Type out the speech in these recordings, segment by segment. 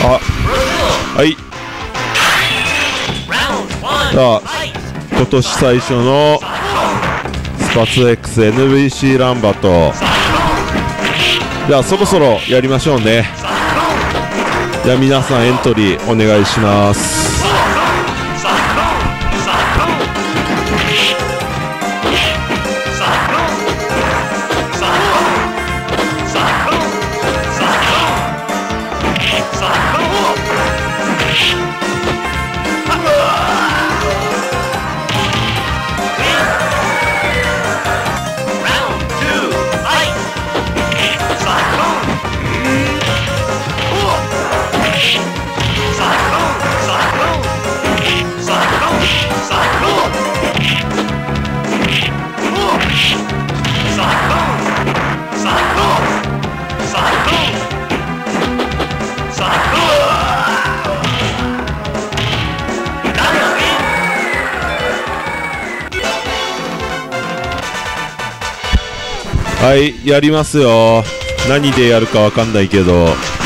あ、はい。さあ、今年最初のスパツ X NBC ランバト。じゃあそろそろやりましょうね。じゃあ皆さんエントリーお願いします。はい、やりますよ。何でやるかわかんないけど、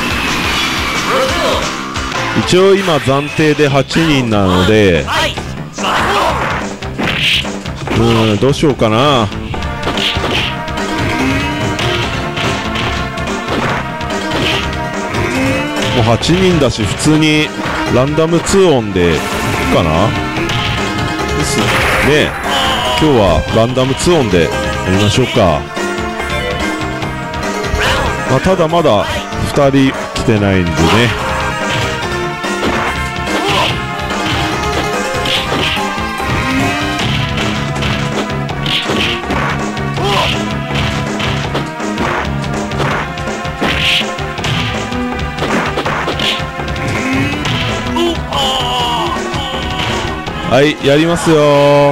一応今暫定で8人なので、どうしようかな。もう8人だし、普通にランダム2オンでいくかな。ですね。今日はランダム2オンでやりましょうか。まあ、ただまだ2人来てないんでね。はい、やりますよ。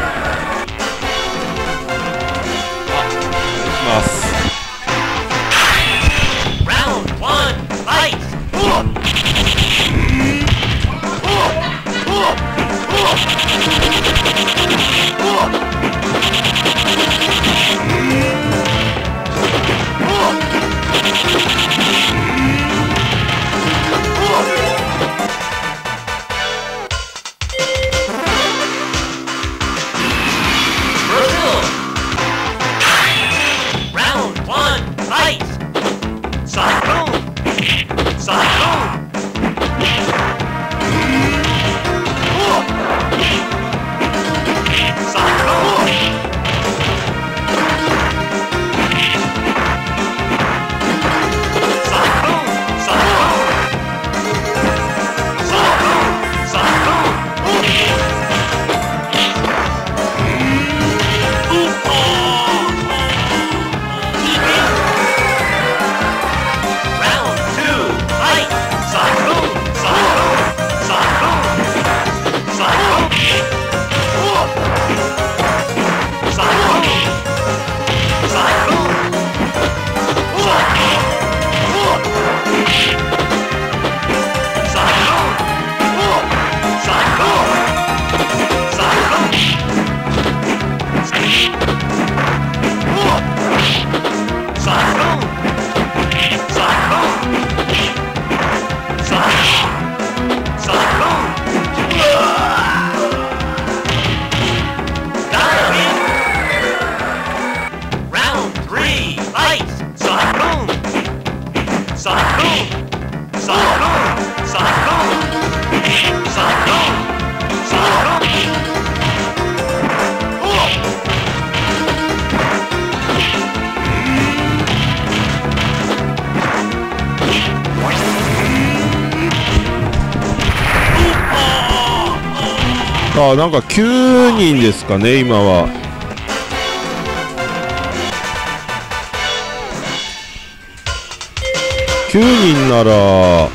あ、なんか9人ですかね、今は。9人なら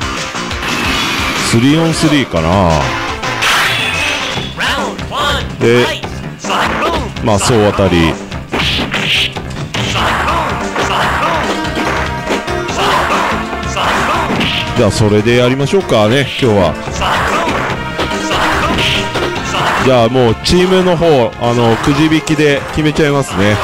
3on3 かな。で、まあ総当たり。じゃあそれでやりましょうかね、今日は。じゃあもうチームの方くじ引きで決めちゃいますね。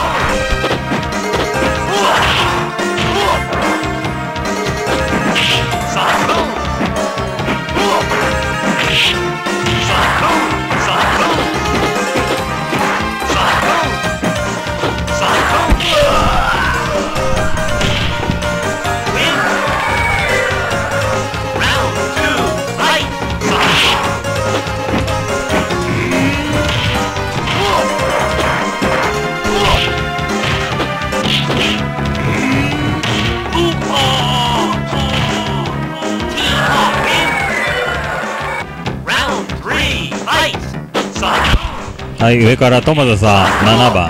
はい、上から友田さん7番、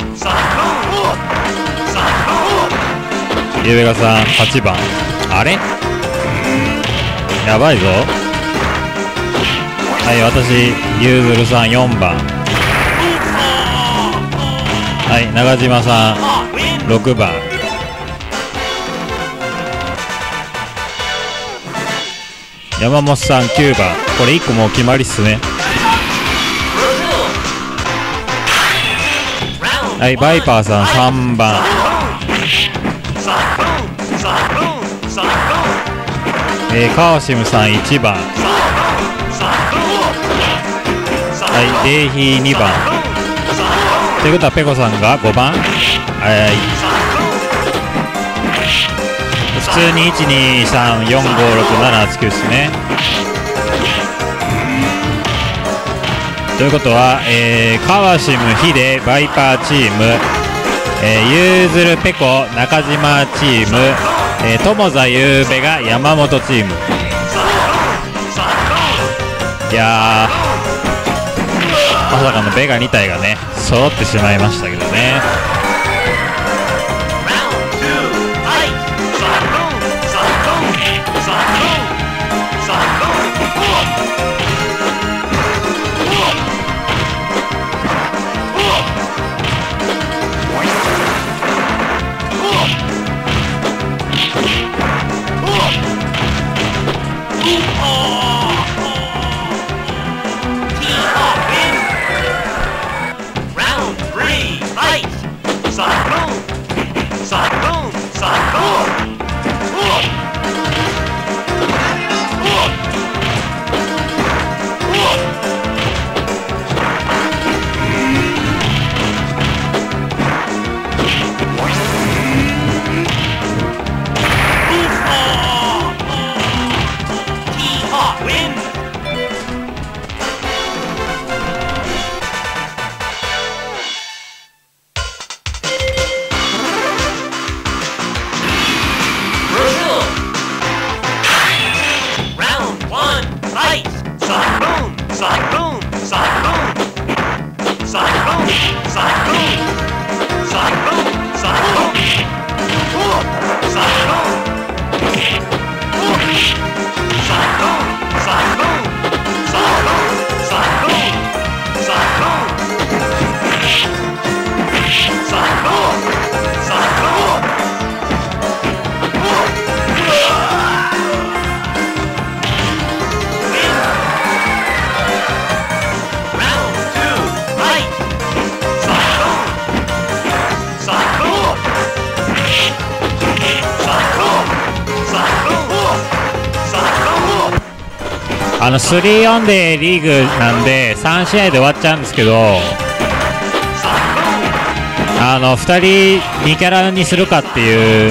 ゆうべがさん8番。あれやばいぞ。はい、私ゆうずるさん4番。はい、長島さん6番。山本さん9番。これ1個もう決まりっすね。はい、バイパーさん3番。カワシムさん1番。はい、デイヒー2番。ということはペコさんが5番。はい、普通に123456789ですね。ということは、カワシムヒデバイパーチーム、ユーズルペコ中島チーム、友座ゆうべが山本チーム。いやー、まさかのベガ2体がね揃ってしまいましたけどね。3-4でリーグなんで3試合で終わっちゃうんですけど、2人2キャラにするかっていう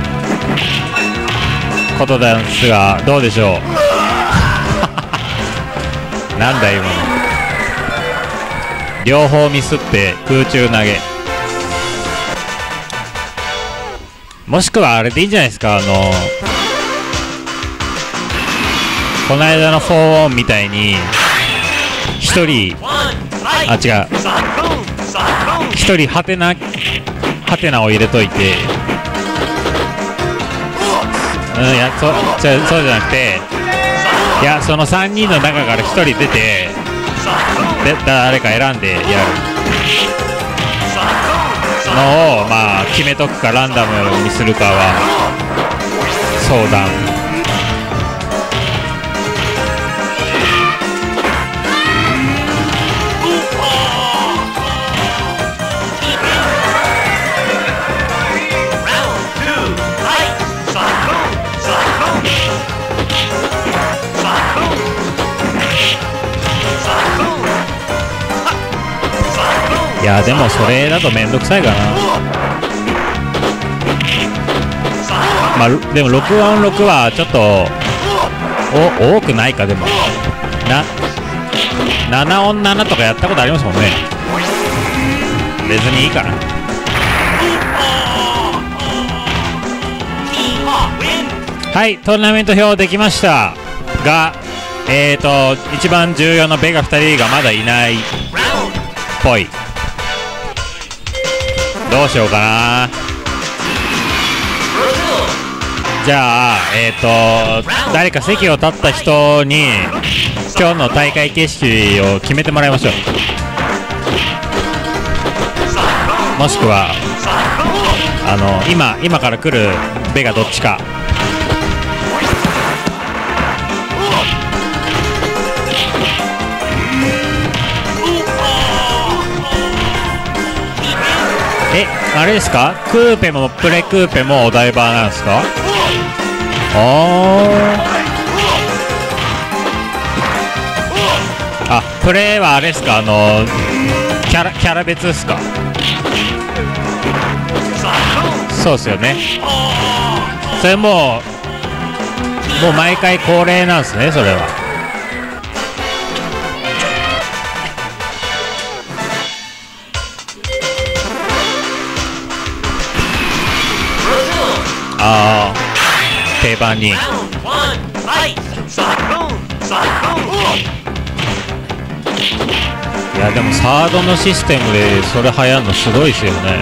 ことなんですが、どうでしょう。なんだ今の、両方ミスって空中投げ。もしくはあれでいいんじゃないですか、この間の4オンみたいに1人、あ、違う、1人ハテナを入れといて、いや、そうじゃなくて、いや、その3人の中から1人出て、誰か選んでやるのを、まあ決めとくかランダムにするかは相談。いやでもそれだとめんどくさいかな。まあでも6-on-6はちょっと多くないか。でも7-on-7 とかやったことありますもんね。別にいいかな。はい、トーナメント表できましたが、一番重要なベガ2人がまだいない。 ぽい。どうしようかな。じゃあ誰か席を立った人に今日の大会形式を決めてもらいましょう。もしくは今から来るベがどっちか。あれですか、クーペもプレクーペもお台場なんですか。プレはあれですか、キャラ別ですか。そうですよね。それもう毎回恒例なんですね、それは。定番に。いやでもサードのシステムでそれ流行るのすごいですよね。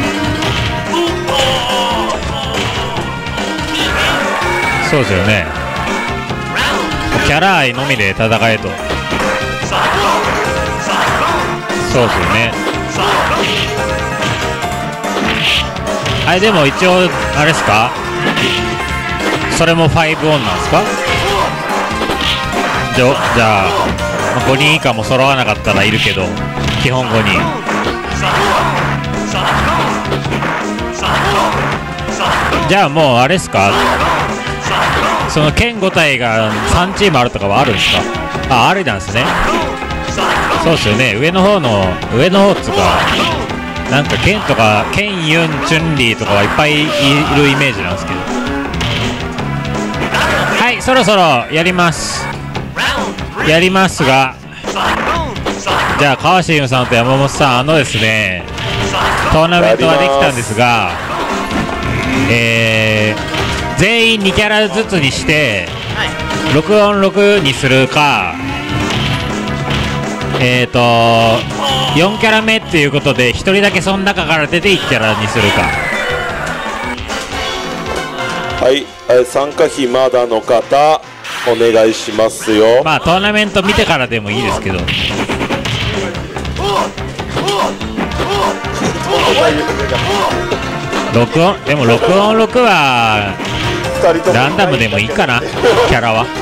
そうですよね。キャラ愛のみで戦えと。そうですよね。でも一応あれですか、それも5オンなんですか。じゃあ5人以下も揃わなかったらいるけど、基本5人。じゃあもうあれですか、その県5体が3チームあるとかはあるんですか。あれなんですね。そうですよね。上の方っつうか、なんかケンとかケンユンチュンリーとかはいっぱいいるイメージなんですけど。はい、そろそろやりますが、じゃあ川島さんと山本さん、ですね、トーナメントはできたんですが、全員2キャラずつにして6 on 6にするか、4キャラ目っていうことで1人だけその中から出て1キャラにするか。 はい、参加費まだの方お願いしますよ。 まあトーナメント見てからでもいいですけど。でも6 on 6はランダムでもいいかな、キャラは。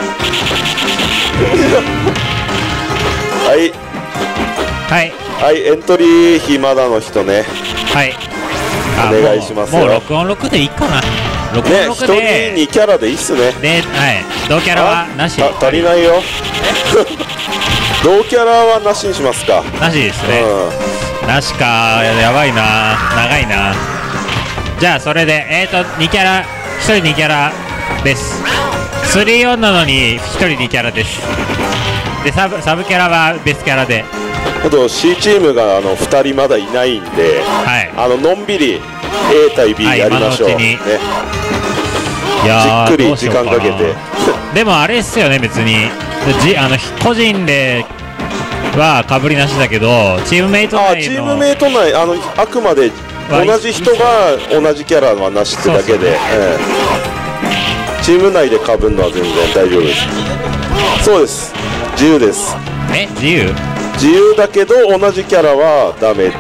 はい、 エントリー費まだの人ね。 はい、 お願いしますよ。 もう6 on 6でいいかな。6 on 6で 1人2キャラでいいっすね。 で、同キャラはなし。 足りないよ。同キャラはなしにしますか。 なしですね。なしか、やばいな、長いな。じゃあそれで2キャラ、1人2キャラです。3 on なのに1人2キャラです。でサブキャラは別キャラで。 あと C チームが2人まだいないんで、のんびり A 対 B やりましょう、ね、 いやじっくり時間かけて。 でもあれっすよね、別に個人ではかぶりなしだけど、チームメイト内のチームメイト内あくまで同じ人が同じキャラはなしってだけで、チーム内でかぶるのは全然大丈夫です。そうです、自由です。自由だけど同じキャラはダメって。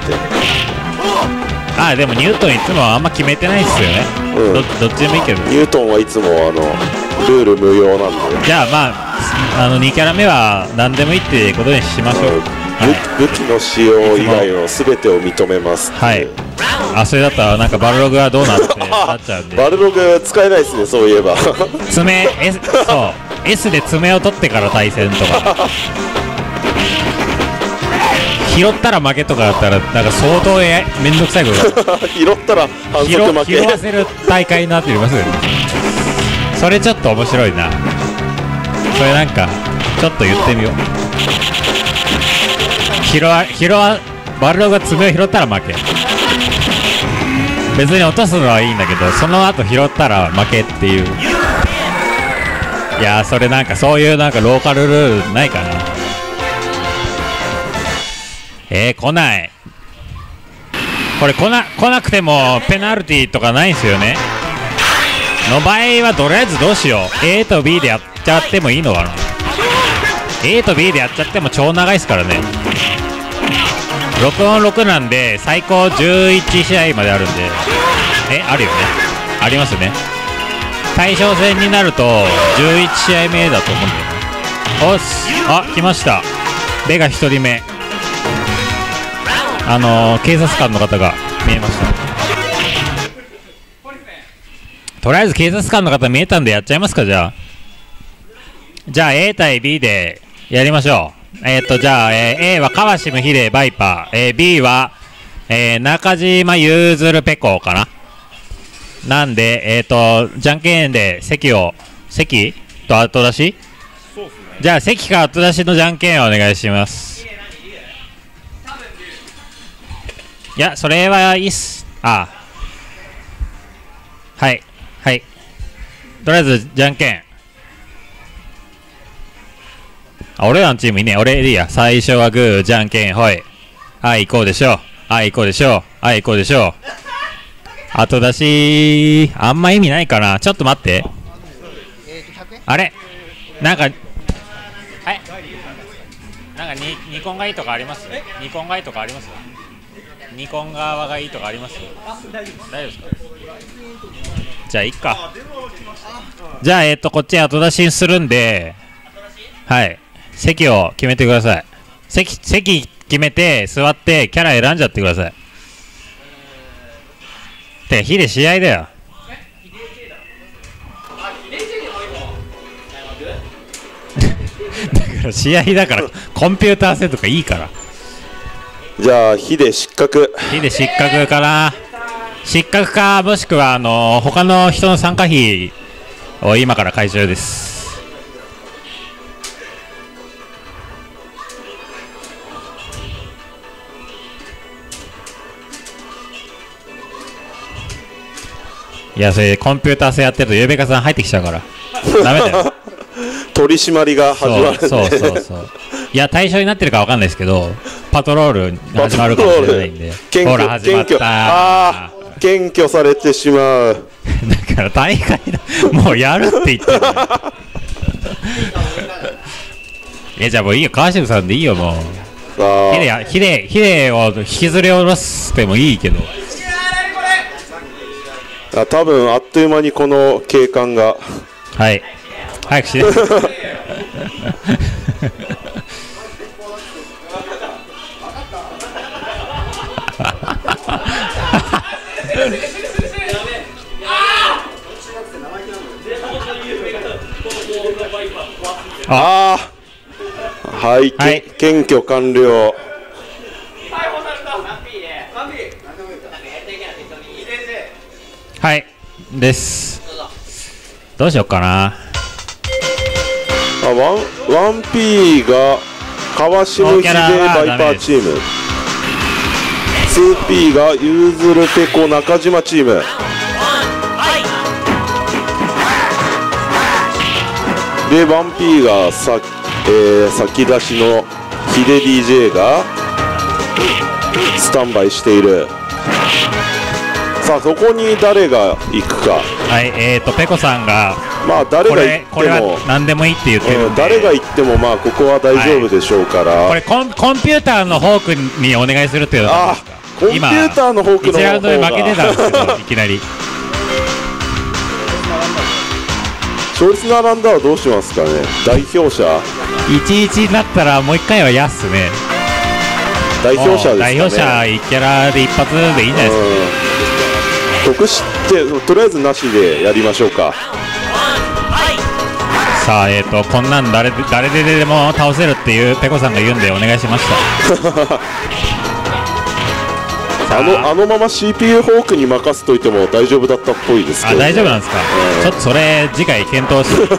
でもニュートンいつもあんま決めてないっすよね。どっちでもいいけど、 ニュートンはいつもルール無用なんで。 じゃあまあ2キャラ目は何でもいいってことにしましょう。 武器の使用以外の全てを認めます。 はい。それだったらなんかバルログはどうなってなっちゃうんで。 バルログ使えないですね、そういえば。 爪 S で爪を取ってから対戦とか。拾ったら負けとかだったらなんか相当めんどくさいことだ。 拾ったら反則負け。 拾わせる大会になっていますよね。それちょっと面白いな。それなんかちょっと言ってみよう。バルログが爪を拾ったら負け。別に落とすのはいいんだけど、その後拾ったら負けっていう。いやー、それなんかそういうなんかローカルルールないかな。 来ない。これ来なくてもペナルティとかないんすよね。の場合はとりあえずどうしよう。 A と B でやっちゃってもいいのかな。 A と B でやっちゃっても超長いですからね。6on 6なんで最高11試合まであるんで、あるよね。ありますね。対象戦になると11試合目だと思うんだよね。おっす、あ、来ました。ベガ1人目、警察官の方が見えました。とりあえず警察官の方見えたんでやっちゃいますか。じゃあ A 対 B でやりましょう。じゃあ、A は川島秀バイパー、B は、中島ゆずるペコかな。なんで、じゃんけんで関と後出し、そうっすね。じゃあ関か後出しのじゃんけんをお願いします。いや、それはいいっす。はい、とりあえずじゃんけん。俺らのチームいいね。俺でいいや。最初はグー、じゃんけん、ほい。はい、行こうでしょう。はい、行こうでしょう。はい、行こうでしょう。後出し、あんま意味ないかな。ちょっと待って。あれなんか、はい。なんかニコンがいいとかあります？ニコンがいいとかあります？ニコン側がいいとかあります？大丈夫ですか？じゃあ、いっか。じゃあ、こっち後出しにするんで、はい。席を決めてください。席決めて座ってキャラ選んじゃってください。ってヒデ試合だよ。だから試合だからコンピューター戦とかいいから。 じゃあヒデ失格。 ヒデ失格かな。失格か、もしくは他の人の参加費を今から回収です。いや、それコンピューター戦やってるとゆうべかさん入ってきちゃうからダメだよ。 取り締まりが始まるんで。 そういや、対象になってるかわかんないですけど、パトロール始まるかもしれないんで。ほら始まった。 検挙されてしまう。 だから大会だ、もうやるって言ってる。じゃあもういいよ、川島さんでいいよ。もうヒデを引きずり下ろしてもいいけど、 多分あっという間にこの警官が、 はい、早くしね。 はい、検挙完了。 はいです。どうしようかな。 1P が川島秀バイパーチーム、2P がゆうずるペコ中島チームで、1P が先出しのヒデ DJ がスタンバイしている。さあ、そこに誰が行くか。 はい、ペコさんが、 まあ誰が行っても、 これは何でもいいって言ってるんで、 誰が行ってもまあここは大丈夫でしょうから、 これコンピューターのホークにお願いするっていうのはコンピューターのホークの方が 1ラウンドで負けてたんですけどいきなり勝率並んだらどうしますかね。代表者 11になったらもう1回はやっすね。 代表者ですかね。 代表者1キャラで一発でいいんじゃないですか。 得してとりあえずなしでやりましょうか。 さあ、こんなん誰でも倒せるっていうペコさんが言うんでお願いしました。 あのまま CPU ホークに任せといても大丈夫だったっぽいですけど、ね、 大丈夫なんですか。ちょっとそれ次回検討して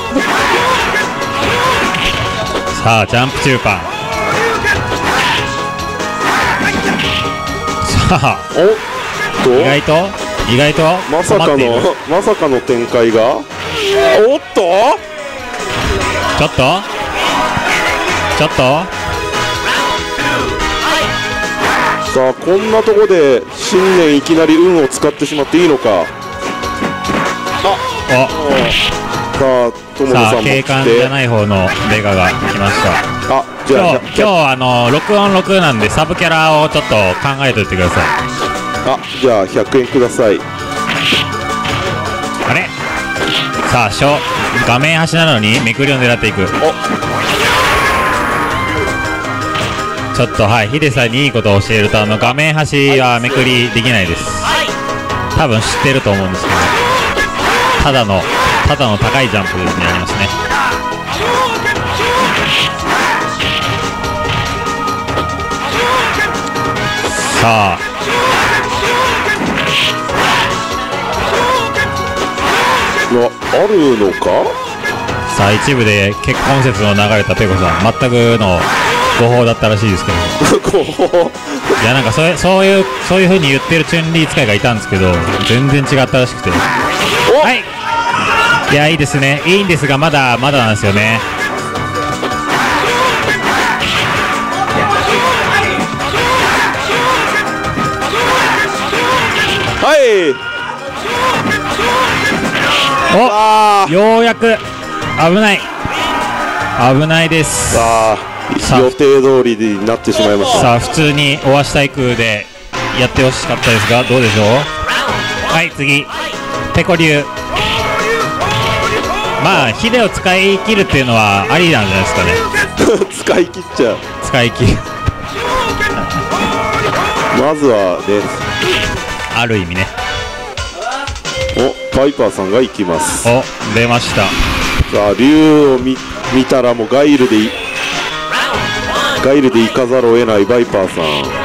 さあ、ジャンプ中盤。さあ、意外とまさかの展開が。おっとちょっとこんなとこで新年いきなり運を使ってしまっていいのか。さあ友野さんも来て、 警官じゃない方のベガが来ました。 じゃあ今日録音6なんでサブキャラをちょっと考えておいてください。 じゃあ100円ください。 あれさあ画面端なのにめくりを狙っていく。ちょっとヒデさんにいいことを教えると画面端はめくりできないです。多分知ってると思うんですけど、ただの高いジャンプになりますね。さああるのか。 さあ一部で結婚説の流れたペコさん、全くの誤報だったらしいですけどいやなんかそういう風に言ってるチュンリー使いがいたんですけど、全然違ったらしくて、いやいいですね、いいんですがまだなんですよね。ようやく危ないです。 予定通りになってしまいました。 さあ普通に大足対空でやってほしかったですが、どうでしょう。次ペコ流。ヒデを使い切るっていうのはありなんじゃないですかね使い切っちゃう。まずはね、 ある意味ね。 バイパーさんが行きます。 出ました。 さあ竜を見たらもうガイルで行かざるを得ないバイパーさん。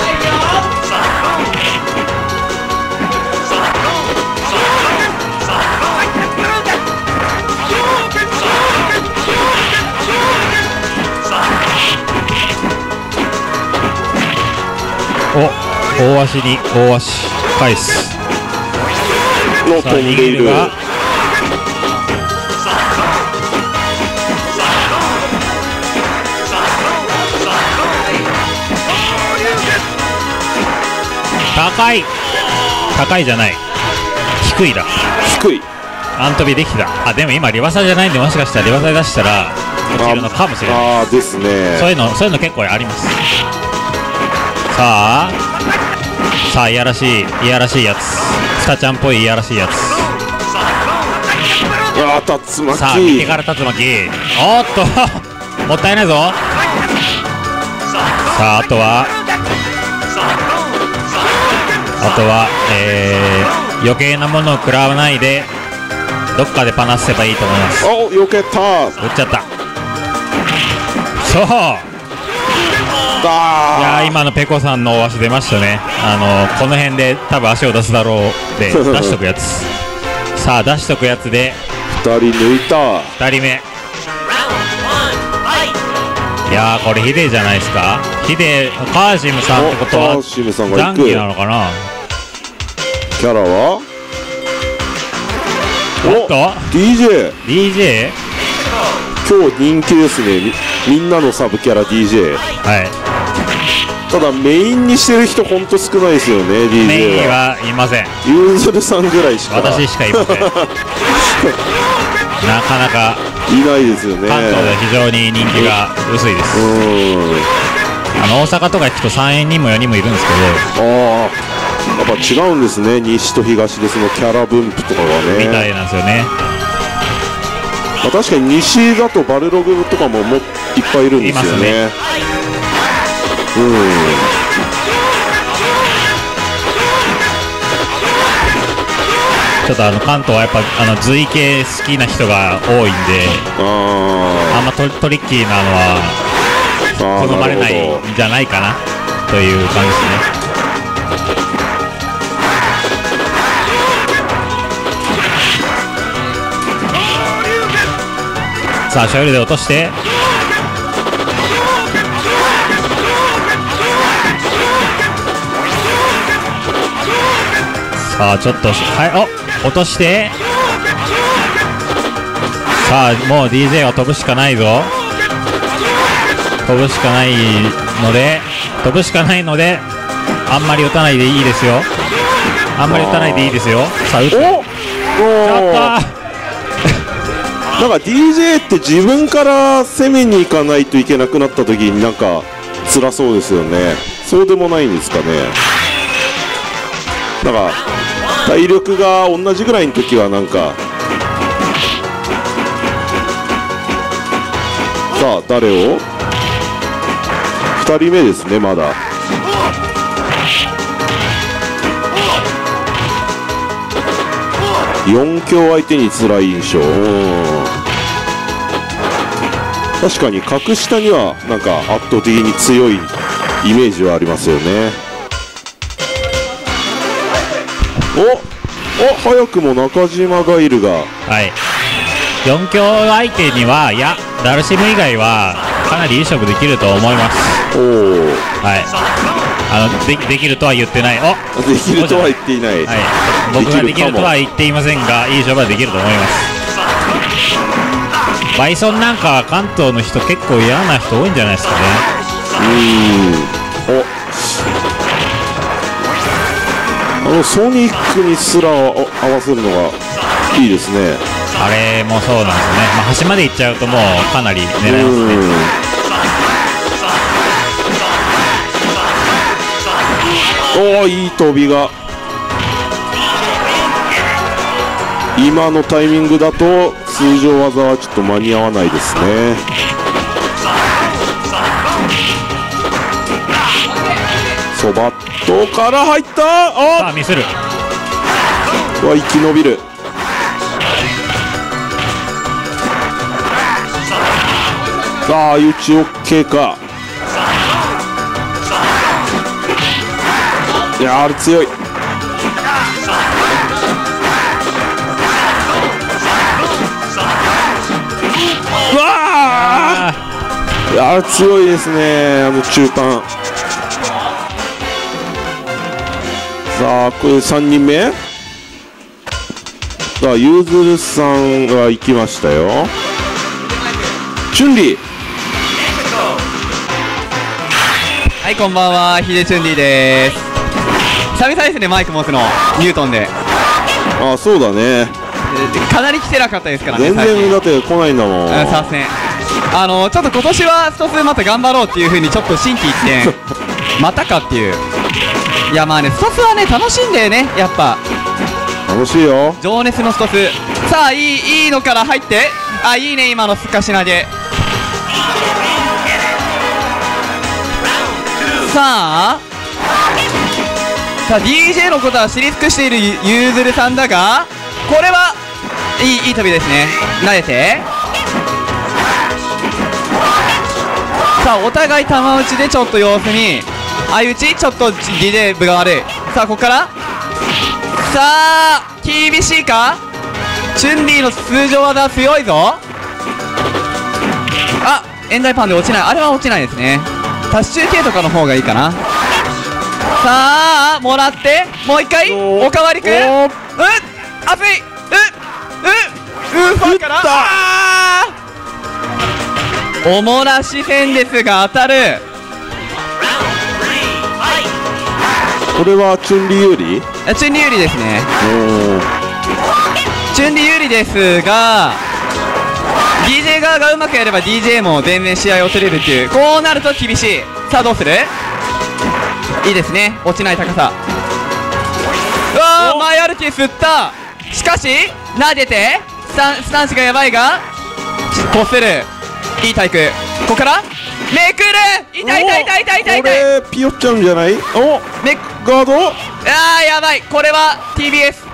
大足に大足返すの飛んでいる。高いじゃない、低いだ。アントビできた。でも今リバサじゃないんで、もしかしたらリバサで出したら落ちるのかもしれないですね。 そういうの結構あります。さあいやらしいやつ、スタちゃんっぽいいやらしいやつ。 竜巻。 さあ見てから竜巻。もったいないぞ。さああとは余計なものを食らわないでどっかでパナせばいいと思います。 避けた。 打っちゃった。いや今のペコさんの大足出ましたね。この辺で多分足を出すだろうで出しとくやつさあ出しとくやつで 2人抜いた。 2人目。いやこれヒデじゃないですか。カーシムさんってことはザンギなのかな。 キャラは DJ 今日人気ですね。みんなのサブキャラ DJ。ただメインにしてる人ほんと少ないですよね。 DJ メインはいません。 ユーズルさんぐらいしか。 私しかいませんなかなかいないですよね。 関東で非常に人気が薄いです。大阪とか行くと3人も4人もいるんですけど、 やっぱ違うんですね。西と東でそのキャラ分布とかがねみたいなんですよね。 確かに西だとバルログとかもいっぱいいるんですよね。 ちょっと関東はやっぱ随系好きな人が多いんで、あんまトリッキーなのは好まれないんじゃないかなという感じですね。さあショイルで落として、さあちょっと落として、さあもう DJ は飛ぶしかないぞ。飛ぶしかないのであんまり打たないでいいですよ。あんまり打たないでいいですよ。さあ打つ。 おやったなんか DJ って自分から攻めに行かないといけなくなった時になんか辛そうですよね。そうでもないんですかね。なんか体力が同じぐらいの時はなんか、さあ誰を2人目ですね。まだ4強相手に辛い印象。確かに格下にはなんか圧倒的に強いイメージはありますよね。早くも中島ガイルが、 はい、4強相手には、いやダルシム以外はかなりいい勝負できると思います。はい、できるとは言ってない。できるとは言っていない、 はい、僕ができるとは言っていませんが、いい勝負はできると思います。バイソンなんか関東の人結構嫌な人多いんじゃないですかね。 ソニックにすら合わせるのがいいですね。 あれもそうなんですね。端まで行っちゃうともうかなり狙いますね。 いい飛びが、今のタイミングだと通常技はちょっと間に合わないですね。そばっとから入った。 さあミスる。 生き延びる。さあ相打ち OK か。いやあれ強い。うわー、いや強いですね、中間。さあこれ3人目。さあゆずるさんが行きましたよ。チュンリー。 はい、こんばんは、ヒデチュンリーです。久々ですね、マイク持つの、ニュートンで。 そうだね。 かなり来てなかったですからね。 全然だって来ないんだもん。 さすがにちょっと今年はスト2また頑張ろうっていう風にちょっと心機一転またかっていう。いやまあね、スト2はね楽しいんだよね、やっぱ楽しいよ。 情熱のスト2。さあいいのから入って、いいね今のすかし投げ。さあ DJ のことは知り尽くしているゆずるさんだが、これはいい飛びですね。投げて、さあお互い球打ちでちょっと様子見、相打ちちょっと DJ 分が悪い。さあここから、さあ厳しいか。チュンリーの通常技強いぞ。エンダイパンで落ちない。あれは落ちないですね。タッシュ系とかの方がいいかな。さあもらってもう一回おかわりくん。熱い。ファンからおもらし戦ですが当たる。 これはチュンリー有利？ チュンリー有利ですね。チュンリー有利ですが、 DJ 側がうまくやれば DJ も全然試合を取れるっていう。こうなると厳しい。さあどうする。いいですね、落ちない高さ。前歩き振った。しかし投げてスタンスがやばいがこする。いい体育。ここからめくる。痛い。 これピヨっちゃうんじゃない。ガード。 やばい。これは TBS。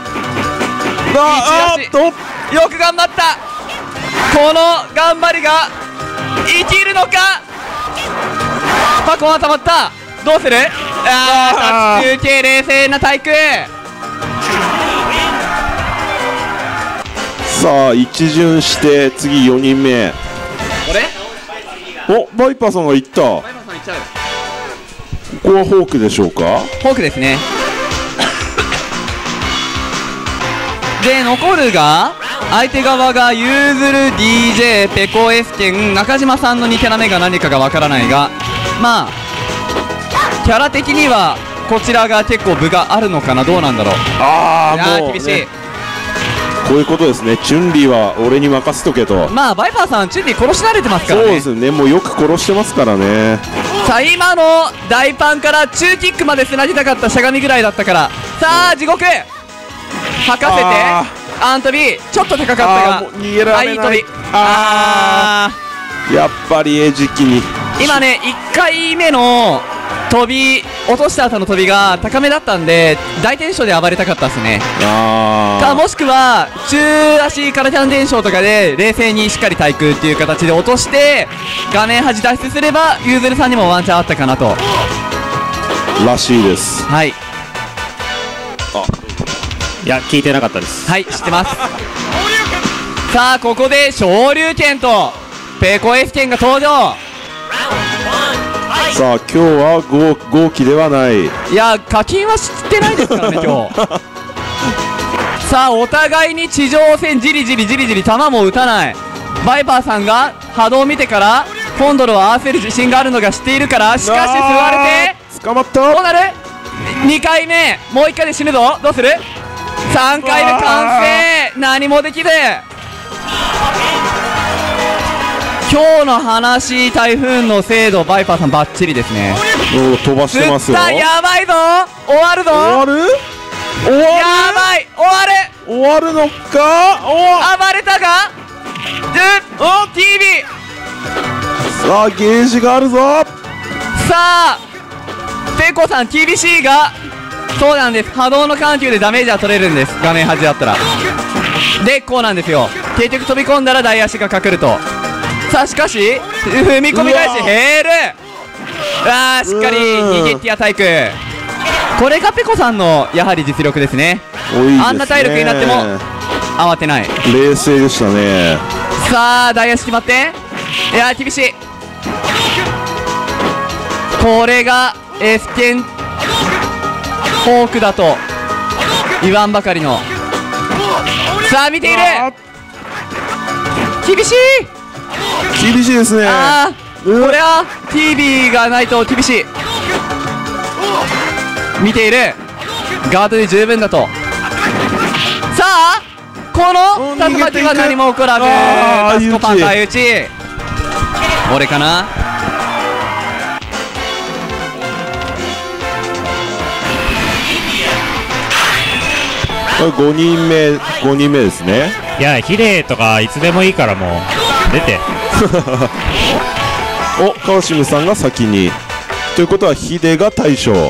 よく頑張った。この頑張りが生きるのか。パコンはたまった。どうする。中継冷静な体育。 さあ一巡して次4人目。バイパーさんがいった。ここはフォークでしょうか。 フォークですね。で残るが相手側がユーズル DJ ペコエスケン中島さんの2手目が何かがわからないが、まあキャラ的にはこちらが結構分があるのかな、どうなんだろう。 ああ、 いやーもう、 厳しい、 ね、こういうことですね。チュンリーは俺に任せとけと。 まあバイパーさんチュンリー殺し慣れてますからね。 そうですね、もうよく殺してますからね。 さあ今の大パンから中キックまでつなぎたかったしゃがみぐらいだったから、さあ地獄吐かせてアントビちょっと高かったが、 もう逃げられない。 いい飛び、 やっぱり餌食に。 今ね1回目の飛び落とした後の飛びが高めだったんで大転生で暴れたかったですね。かもしくは中足からキャン伝承とかで冷静にしっかり対空っていう形で落として画面端脱出すればユーズルさんにもワンチャンあったかなと。 らしいです。 はい、 いや聞いてなかったです。 はい、知ってます。さあここで昇竜拳とペコ S 拳が登場。 さあ今日は豪気ではない。 いや課金は知ってないですからね今日さあお互いに地上戦じりじりじりじり球も打たない。バイパーさんが波動を見てからコンドルを合わせる自信があるのが知っているから、しかし吸われて捕まった。 どうなる。2回目もう1回で死ぬぞ。どうする。3回目完成、何もできず。今日の話台風の精度バイパーさんバッチリですね。 飛ばしてますよ。 やばいぞ、終わるぞ、 終わるやばい、 終わるのか。 暴れたがTV さあゲージがあるぞ。 さあペコさん TBC がそうなんです、波動の緩急でダメージは取れるんです、画面端だったら。でこうなんですよ、結局飛び込んだら大足がかくると。さあしかし踏み込み返しヘール、しっかり逃げティア対空。これがペコさんのやはり実力ですね。あんな体力になっても慌てない、 冷静でしたね。 さあ大足決まって、いや厳しい。これがエスケンフォークだと言わんばかりの。さあ見ている、厳しい厳しいですね。 これは TV がないと厳しい。見ている、ガードで十分だと。さあこの竜巻は何も起こらずタスコパンと相打ち。俺かな。 5人目ですね。 いやヒデとかいつでもいいからもう出てお、川島さんが先にということはヒデが大将。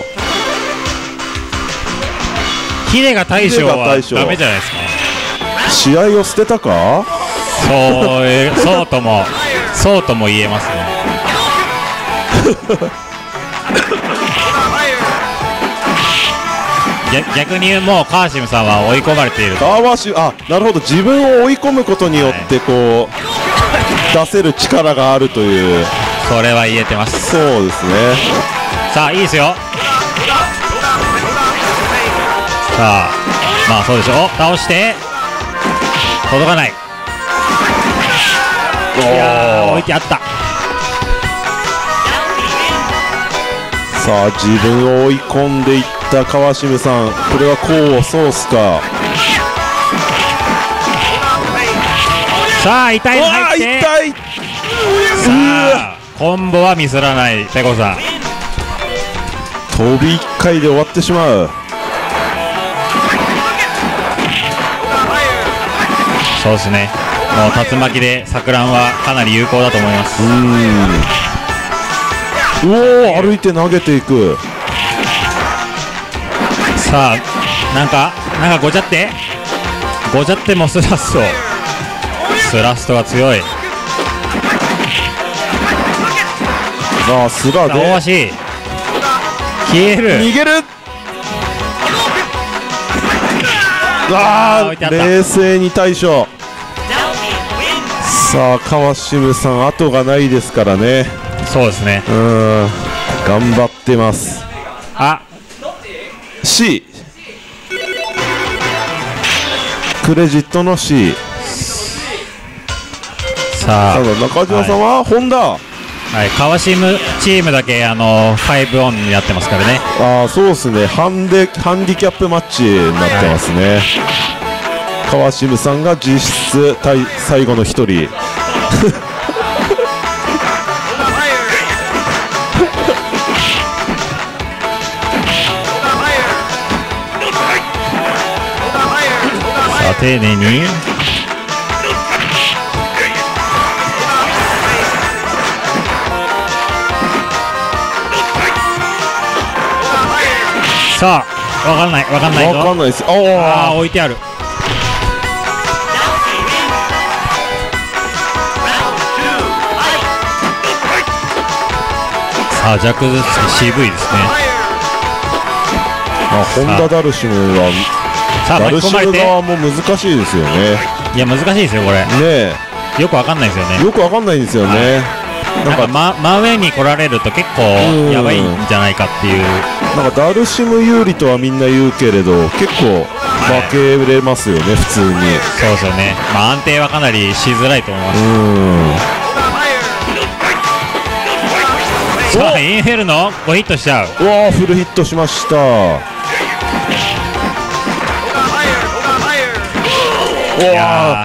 ヒデが大将はダメじゃないですか。 試合を捨てたか。 そうとも言えますね逆にもう川島さんは追い込まれている。 なるほど、自分を追い込むことによってこう、出せる力があるという。 それは言えてます。 そうですね。 さあいいですよ。さあまあそうでしょう。倒して届かない。いやー置いてあった。 さあ自分を追い込んでいった川島さん、これは功を奏すか。 さあ痛いの入って、 痛い。 さあコンボはミスらないペコさん。 飛び1回で終わってしまう。 そうですね、もう竜巻で錯乱はかなり有効だと思います。 歩いて投げていく。 さあなんかごちゃってもスラストが強い。 さあスラで大足消える。 逃げる。冷静に対処。さあ川島さん後がないですからね。 そうですね、 頑張ってます。C クレジットの C。 さあ中島さんはホンダ。 はい、川島チームだけ5オンになってますからね。 ああ、そうですね。ハンディキャップマッチになってますね。川島さんが実質最後の一人。 さあ丁寧に。さあ、わかんないぞ。 わかんないです。 ああ、置いてある。さあ、ジャック渋いですね。 ホンダダルシムはさあ、 ダル巻き込まれて。 シム側も難しいですよね。 いや、難しいですよ、これ。 ねよくわかんないですよね。 よくわかんないんですよね。 なんか真上に来られると結構やばいんじゃないかっていう。 なんかダルシム有利とはみんな言うけれど、結構負けれますよね、普通に。 そうですよね。安定はかなりしづらいと思います。さあ、インフェルノ5ヒットしちゃう。 うわー、フルヒットしました。 いや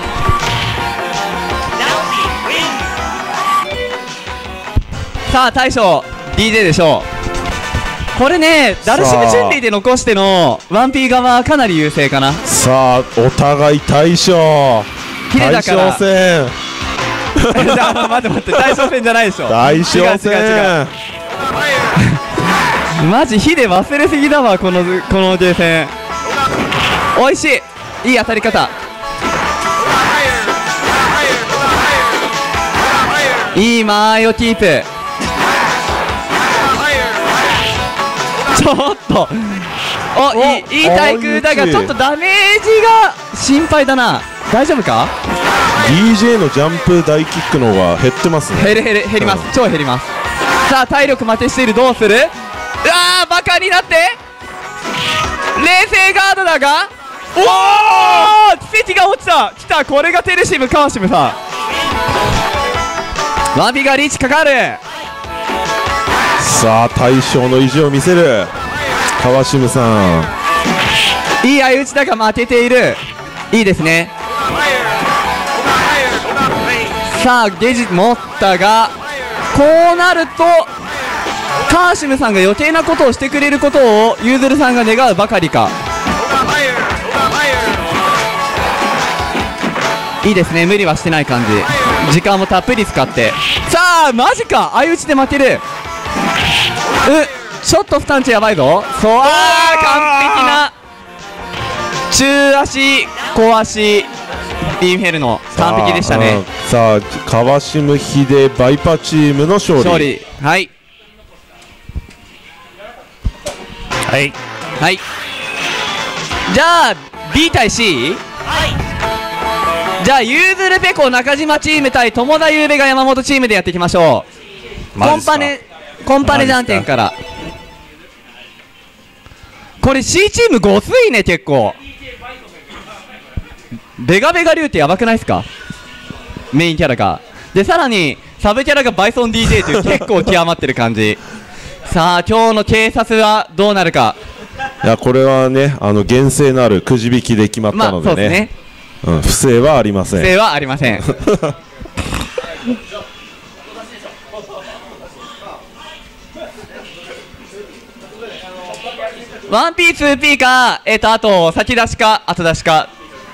さあ大将 DJ でしょう。これね、ダルシムチュンリーで残しての 1P 側はかなり優勢かな。 さあ、お互い大将ヒデだから大将戦待って大将戦じゃないでしょ。 大将戦。 違うマジヒデ忘れすぎだわ、このゲー戦。おいしい、いい当たり方、いい間合いをキープ。ちょっといい対空だがちょっとダメージが心配だな。大丈夫か。 DJ のジャンプ大キックの方が減ってますね。 減ります、超減ります。さあ体力負けしている、どうする。うわー、バカになって冷静ガードだが、おお奇跡が落ちた。きた、これがテレシム川島さん。ワビがリーチかかる。 さあ、大将の意地を見せる川島さん。 いい相打ちだが負けている。いいですね。さあゲジ持ったが、こうなるとカーシムさんが余計なことをしてくれることをユーズルさんが願うばかりか。いいですね、無理はしてない感じ。時間もたっぷり使って。さあマジか、相打ちで負ける。ちょっとスタンチやばいぞ。そう、完璧な中足小足インフェルノ、完璧でしたね。 さあ、川島秀バイパチームの勝利。 はいはいはい。じゃあ B 対 C、じゃあユーズルペコ中島チーム対友田ゆうべが山本チームでやっていきましょう。コンパネじゃんけんから。これ C チームごついね、結構。ベガ竜ってやばくないですか、メインキャラが。でさらにサブキャラがバイソン DJ という結構極まってる感じ。さあ今日の警察はどうなるか。 いや、これはね、厳正なるくじ引きで決まったのでね、不正はありません。 不正はありません。1P、2P か、あと先出しか後出しか。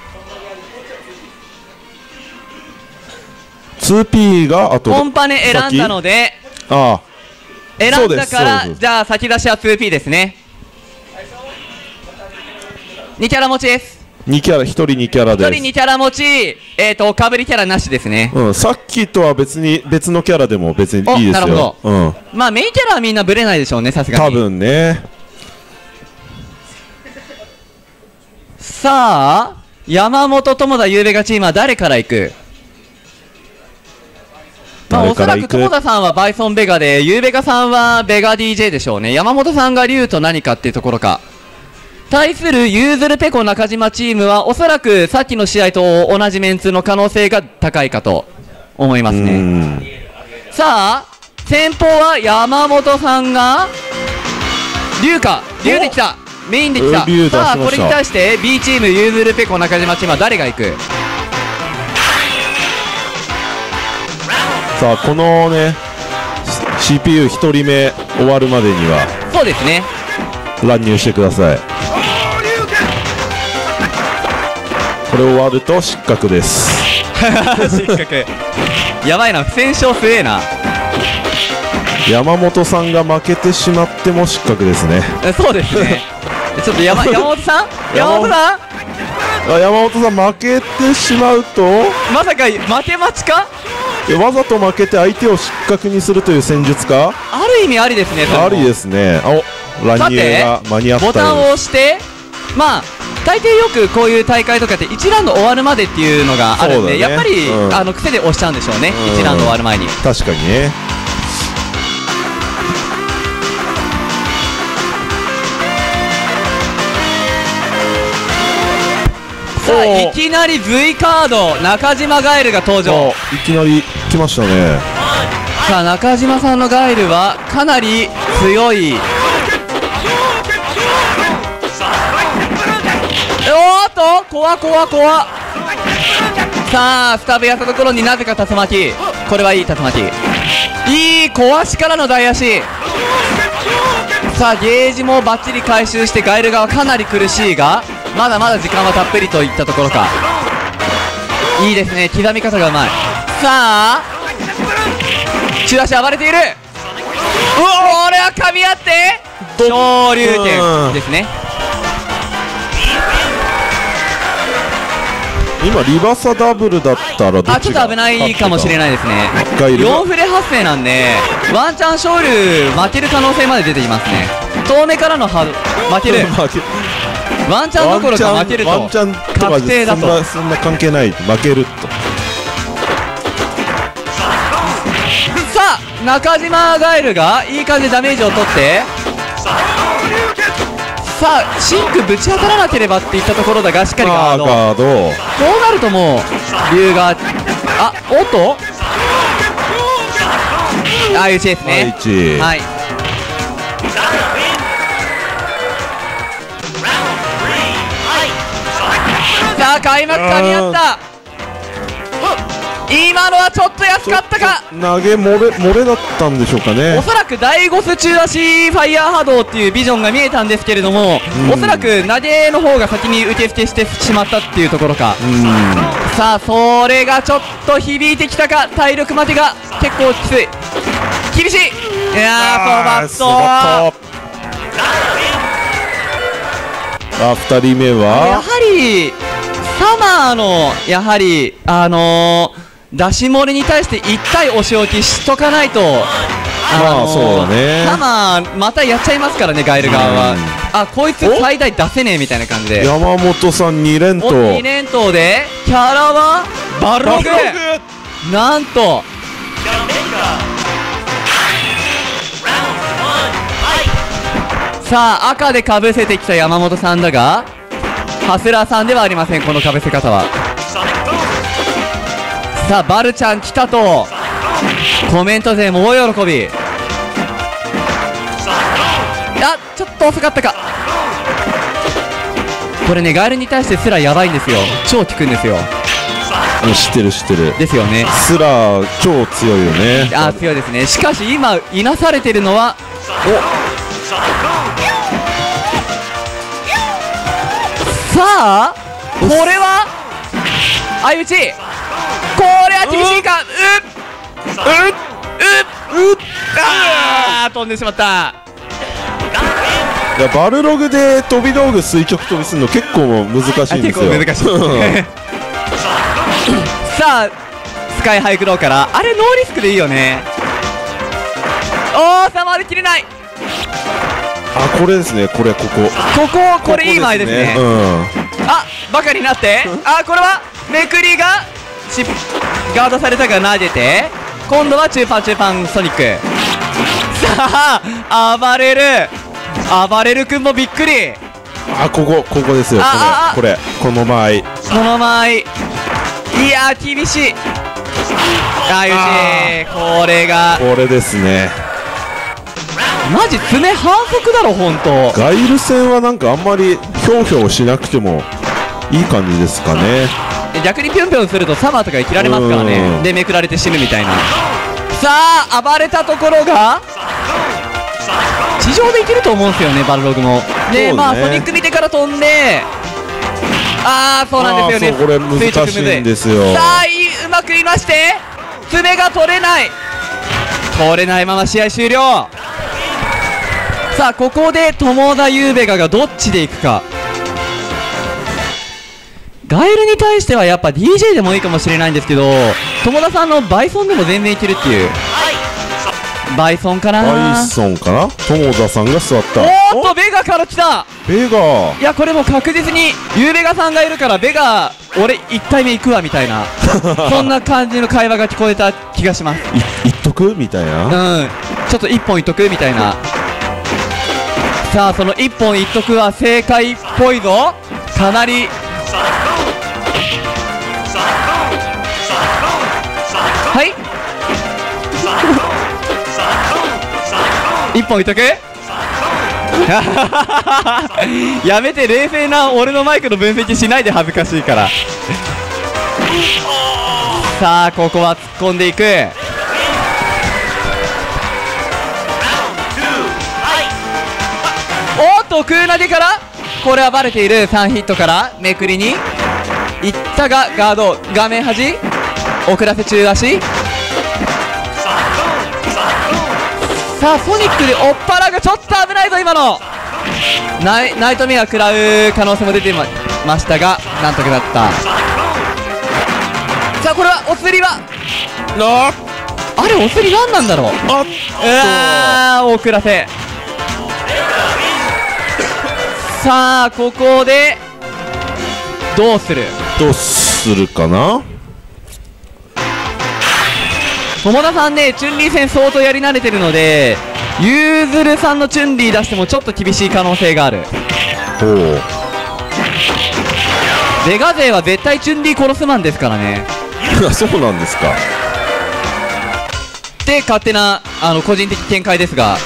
2P が後でコンパネ選んだので、 ああ選んだからそうですじゃあ先出しは 2P ですね。2キャラ持ちです。 2キャラ、1人2キャラです。 1人2キャラ持ち、かぶりキャラなしですね。 さっきとは別のキャラでも別にいいですよ。 なるほど。まあメインキャラはみんなブレないでしょうね、さすがに。 多分ね。 さあ山本友田ゆうべがチームは誰から行く。まあおそらく友田さんはバイソンベガで、ゆうべがさんはベガ DJ でしょうね。山本さんが竜と何かっていうところか。対するユーズルペコ中島チームはおそらくさっきの試合と同じメンツの可能性が高いかと思いますね。 さあ先方は山本さんが龍できた、メインできた。 龍出しました。 さあこれに対して B チームゆうずるペコ中島チームは誰が行く？ さあこのね CPU1 人目終わるまでにはそうですね、 乱入してください。これ終わると失格です。 失格。やばいな、不戦勝すげえな。 山本さんが負けてしまっても失格ですね。 そうですね。ちょっと山本さん山本さん負けてしまうとまさか負け待ちか？ わざと負けて相手を失格にするという戦術か？ ある意味ありですね。 ありですね。乱入が間に合ったようです。 ボタンを押して、まあ大抵よくこういう大会とかって1ラウンド終わるまでっていうのがあるんで、やっぱり、癖で押しちゃうんでしょうね、1ラウンド終わる前に。 確かにね。 さあいきなり V カード中島ガエルが登場。 いきなり来ましたね。 さあ中島さんのガエルはかなり強い。おーっと怖さあスタブやったところになぜか竜巻。これはいい竜巻、いい壊しからの大足。さあゲージもバッチリ回収してガエル側かなり苦しいが、まだまだ時間はたっぷりといったところか。いいですね、刻み方がうまい。さあ中足暴れている。これは噛み合って昇竜拳ですね。 今リバサダブルだったらどっちが？ ちょっと危ないかもしれないですね。 4 フレ発生なんでワンチャン昇竜負ける可能性まで出てきますね。遠目からの負けるワンチャンどころか負けるとワンチャンとか確定だと。 そんな関係ない、負けると。 さあ中島ガエルがいい感じでダメージを取って、さあシンクぶち当たらなければっていったところだが、しっかりガード。こうなるともう竜がおっと相打ちですね。はい、さあ開幕噛み合った。今のはちょっと安かったか。 投げ漏れだったんでしょうかね。 おそらく第5ス中足ファイヤー波動っていうビジョンが見えたんですけれども、おそらく投げの方が先に受け付けしてしまったっていうところか。さあそれがちょっと響いてきたか。体力負けが結構きつい、厳しい。いやースポバット。 2人目はやはりサマーのやはり出し漏れに対して1回お仕置きしとかないと、 そうだね、 サマーまたやっちゃいますからね、ガエル側は。こいつ最大出せねえみたいな感じで。 山本さん2連投。 2連投でキャラはバルログ、なんとさあ赤でかぶせてきた山本さんだが、ハスラーさんではありません、このかぶせ方は。さあバルちゃん来たとコメント勢も大喜び。ちょっと遅かったか。これねガエルに対してスラやばいんですよ、超効くんですよ。 知ってるですよね。 スラ超強いよね。 強いですね。しかし今いなされてるのはさあこれは相打ち、これは厳しいか。飛んでしまった。 バルログで飛び道具垂直飛びするの結構難しいんですよ。 さあスカイハイクローからあれノーリスクでいいよね。回りきれない。 これですね、これいい前ですね。バカになってこれはめくりがガードされたが投げて、今度は中パンソニック。さあ暴れる君もびっくり。 ここですよ。この間合い。 いや厳しい。 相打ち、これがこれですね。 マジ爪反則だろほんと。 ガイル戦はなんかあんまりひょうひょうしなくてもいい感じですかね。 逆にぴょんぴょんするとサマーとかに切られますからね。でめくられて死ぬみたいな。さあ暴れたところが地上でいけると思うんですよねバルログも。で、 そうねまあソニック見てから飛んで、そうなんですよね。 これ難しいんですよ。 さあうまくいまして爪が取れないまま試合終了。さあここで友田ゆうべがどっちでいくか。ガエルに対してはやっぱ DJ でもいいかもしれないんですけど、友田さんのバイソンでも全然いけるっていう。バイソンかな。 バイソンかな。友田さんが座った。 おっとベガから来た。 ベガ、 いやこれも確実にゆうべがさんがいるからベガ俺1回目行くわみたいなそんな感じの会話が聞こえた気がします。 いっとくみたいな。 ちょっと1本いっとくみたいな。さあその1本いっとくは正解っぽいぞ。かなりはい1本いっとくやめて、冷静な俺のマイクの分析しないで、恥ずかしいから。さあここは突っ込んでいく。おっと空投げから、これはバレている。3ヒットからめくりにいったがガード、画面端遅らせ中足。さあソニックで追っ払うがちょっと危ないぞ今の。ナイトメア食らう可能性も出てましたがなんとかだった。さあこれはお釣りはあれお釣り何なんだろう。遅らせ。さあここでどうするかな。 友田さんね、チュンリー戦相当やり慣れてるので、ゆうずるさんのチュンリー出してもちょっと厳しい可能性がある。ベガ勢は絶対チュンリー殺すマンですからね。 そうなんですか。 って勝手な個人的見解ですが、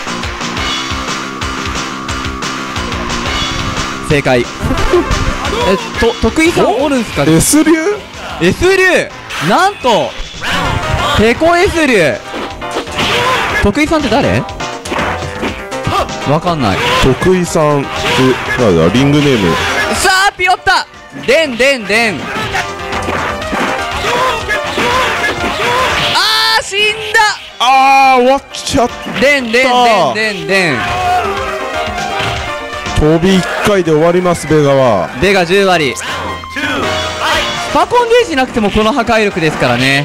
正解。徳井さんおるんすか。 S 流 S 流なんとペコ S 流。徳井さんって誰？わかんない。 徳井さんってなんだ、リングネーム。 さあピヨった。でん死んだ。 終わっちゃった。 でん飛び1回で終わります。ベガはベガ10割。パコンゲージなくてもこの破壊力ですからね。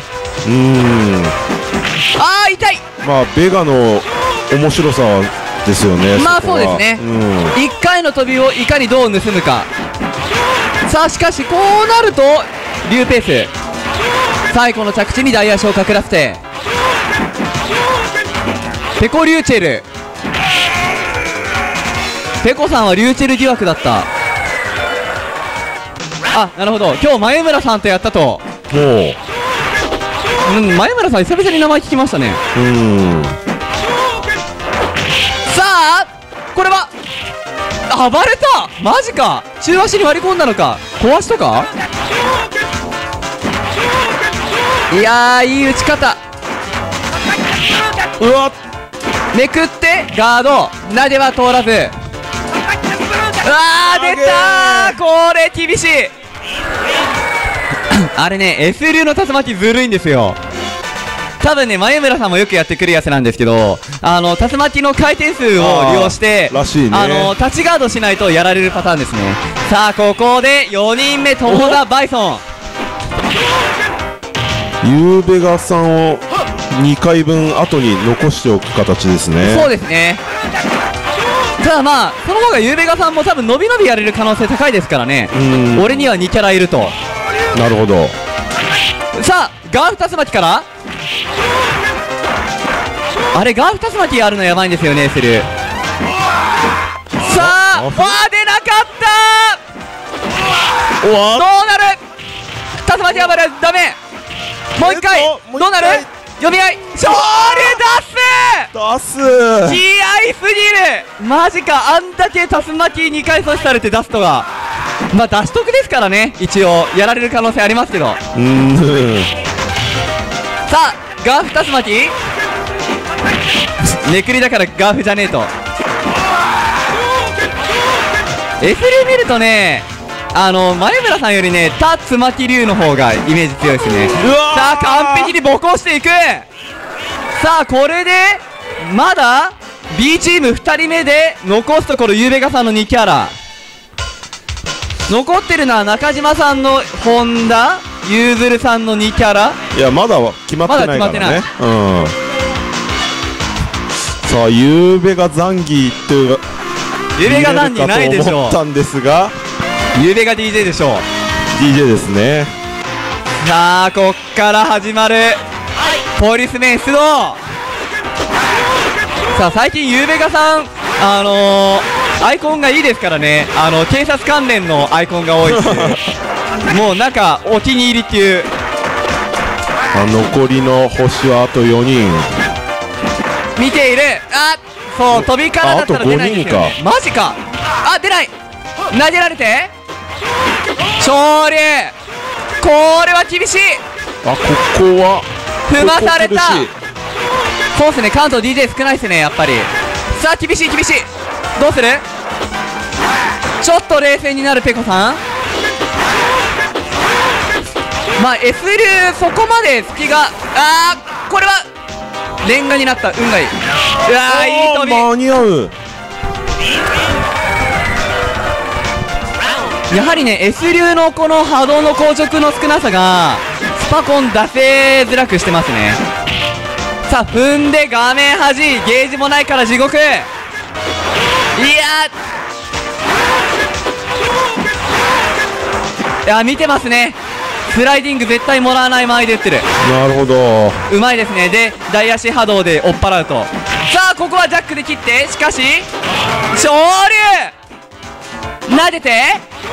痛い。 まあベガの面白さですよね。 まあそうですね。1回の飛びをいかにどう盗むか。さあしかしこうなるとリュウペース、最後の着地に大足をかくらせてペコリューチェル。ペコさんはリューチェル疑惑だった。なるほど。今日前村さんとやったと。前村さん久々に名前聞きましたね。さあこれは暴れた。マジか。中足に割り込んだのか。小足とか。いやーいい打ち方。めくってガード、投げは通らず。出たー。これ厳しい。あれね S 流の竜巻ずるいんですよ。多分ね前村さんもよくやってくるやつなんですけど、竜巻の回転数を利用してらしいね。 立ちガードしないとやられるパターンですね。さあここで4人目友田バイソン。 ゆうべがさんを2回分後に残しておく形ですね。 そうですね。ただまあその方がゆうべがさんも多分伸び伸びやれる可能性高いですからね。俺には2キャラいると。 なるほど。 さあガーフ竜巻から、あれガーフ竜巻あるのやばいんですよね。セルさあ出なかった。どうなる。竜巻暴れダメ。 もう一回どうなる？読み合い昇竜出す出す気合いすぎる。マジか、あんだけ竜巻2回阻止されて出すとは。まあ出し得ですからね、一応やられる可能性ありますけど。さあガーフ竜巻めくりだからガーフじゃねえと。F 流見るとね、前村さんよりね竜巻流の方がイメージ強いですね。さあ完璧にボコしていく。さあこれでまだ B チーム2人目で残すところゆうべがさんの2キャラ。残ってるのは中島さんの本田、ゆうずるさんの2キャラ。 いやまだ決まってないからね。さあゆうべがザンギというゆうべが何にないでしょう。 思ったんですが、 ゆうべが DJ でしょう。 DJ ですね。 さあこっから始まるポリスメン出動。さあ最近ゆうべがさんアイコンがいいですからね。警察関連のアイコンが多いっていうもうなんかお気に入りっていう。 残りの星はあと4人見ている。そう飛びからだったら出ないんですよね。マジか。出ない。投げられて昇竜、これは厳しい。 ここは踏まされた。そうですね、関東 DJ 少ないですねやっぱり。さあ厳しい厳しい。どうする？ちょっと冷静になるペコさん。まあ S 流そこまで隙が、これはレンガになった。運がいい。いい飛び。 間に合う。 やはりね S 流のこの波動の硬直の少なさがスパコン出せづらくしてますね。さあ踏んで画面端、ゲージもないから地獄。いや見てますね。スライディング絶対もらわない間合いで打ってる。 なるほど、 うまいですね。で大足波動で追っ払うと。さあここはジャックで切って、しかし昇竜投げて、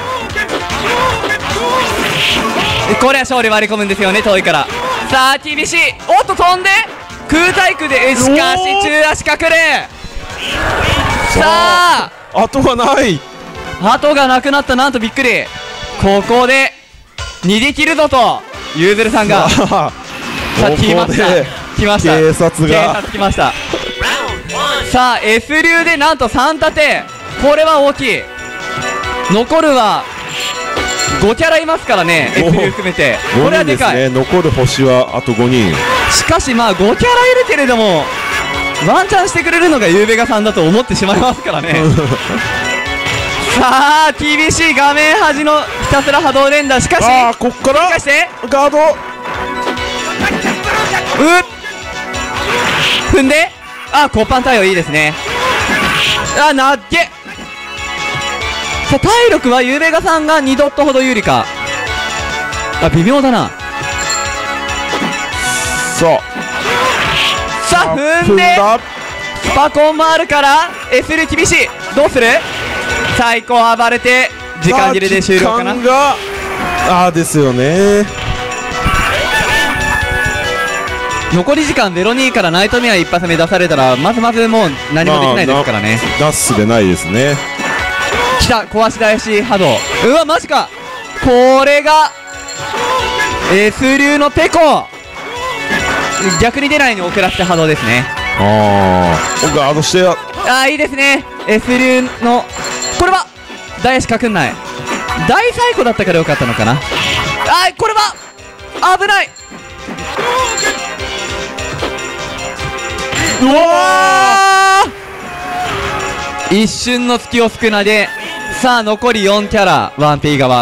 これは昇竜割り込むんですよね、遠いから。さあ厳しい。おっと飛んで空対空で、しかし中足かくる。さあ後がない。 後がなくなった。なんとびっくり。ここで逃げ切るぞとゆうずるさんが。さあ来ました来ました。 警察来ました。さあ S 流でなんと3立て。これは大きい。残るは5キャラいますからね、 S 流含めて。これはでかい。 残る星はあと5人。 しかしまあ5キャラいるけれどもワンチャンしてくれるのがゆうべがさんだと思ってしまいますからねさあ厳しい画面端のひたすら波動連打。しかしこっからガード踏んで、コッパン対応いいですね。投げ。さあ体力はゆうべがさんが2ドットほど有利か。微妙だな。さあ踏んでスパコンもあるから S 流厳しい。どうする？最高暴れて時間切れで終了かな。 ですよね。 残り時間02からナイトメア一発目出されたらまずもう何もできないですからね。 ダッスでないですね。 来た壊し大し波動。うわマジか。これが S 流のペコ。逆に出ないように遅らせて波動ですね。 ガードして。 いいですね S 流の。これは大足かくんない。大最古だったからよかったのかな。これは危ない。うわ一瞬の隙をすくなで。さあ残り4キャラ 1P 側。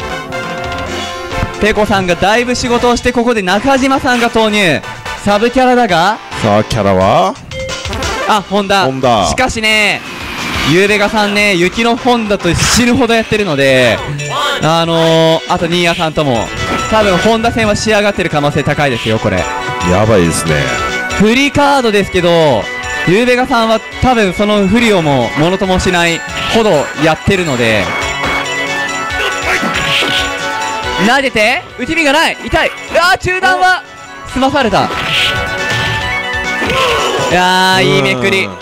ペコさんがだいぶ仕事をして、ここで中島さんが投入。サブキャラだが、 さあキャラは本田。しかしねゆうべがさんね雪の本田と死ぬほどやってるので、あと新谷さんとも多分本田戦は仕上がってる可能性高いですよ。これやばいですね。 フリーカードですけどゆうべがさんは多分その不利をもものともしないほどやってるので。投げて打ち身がない。痛い。中段は済まされた。いやー、いいめくり。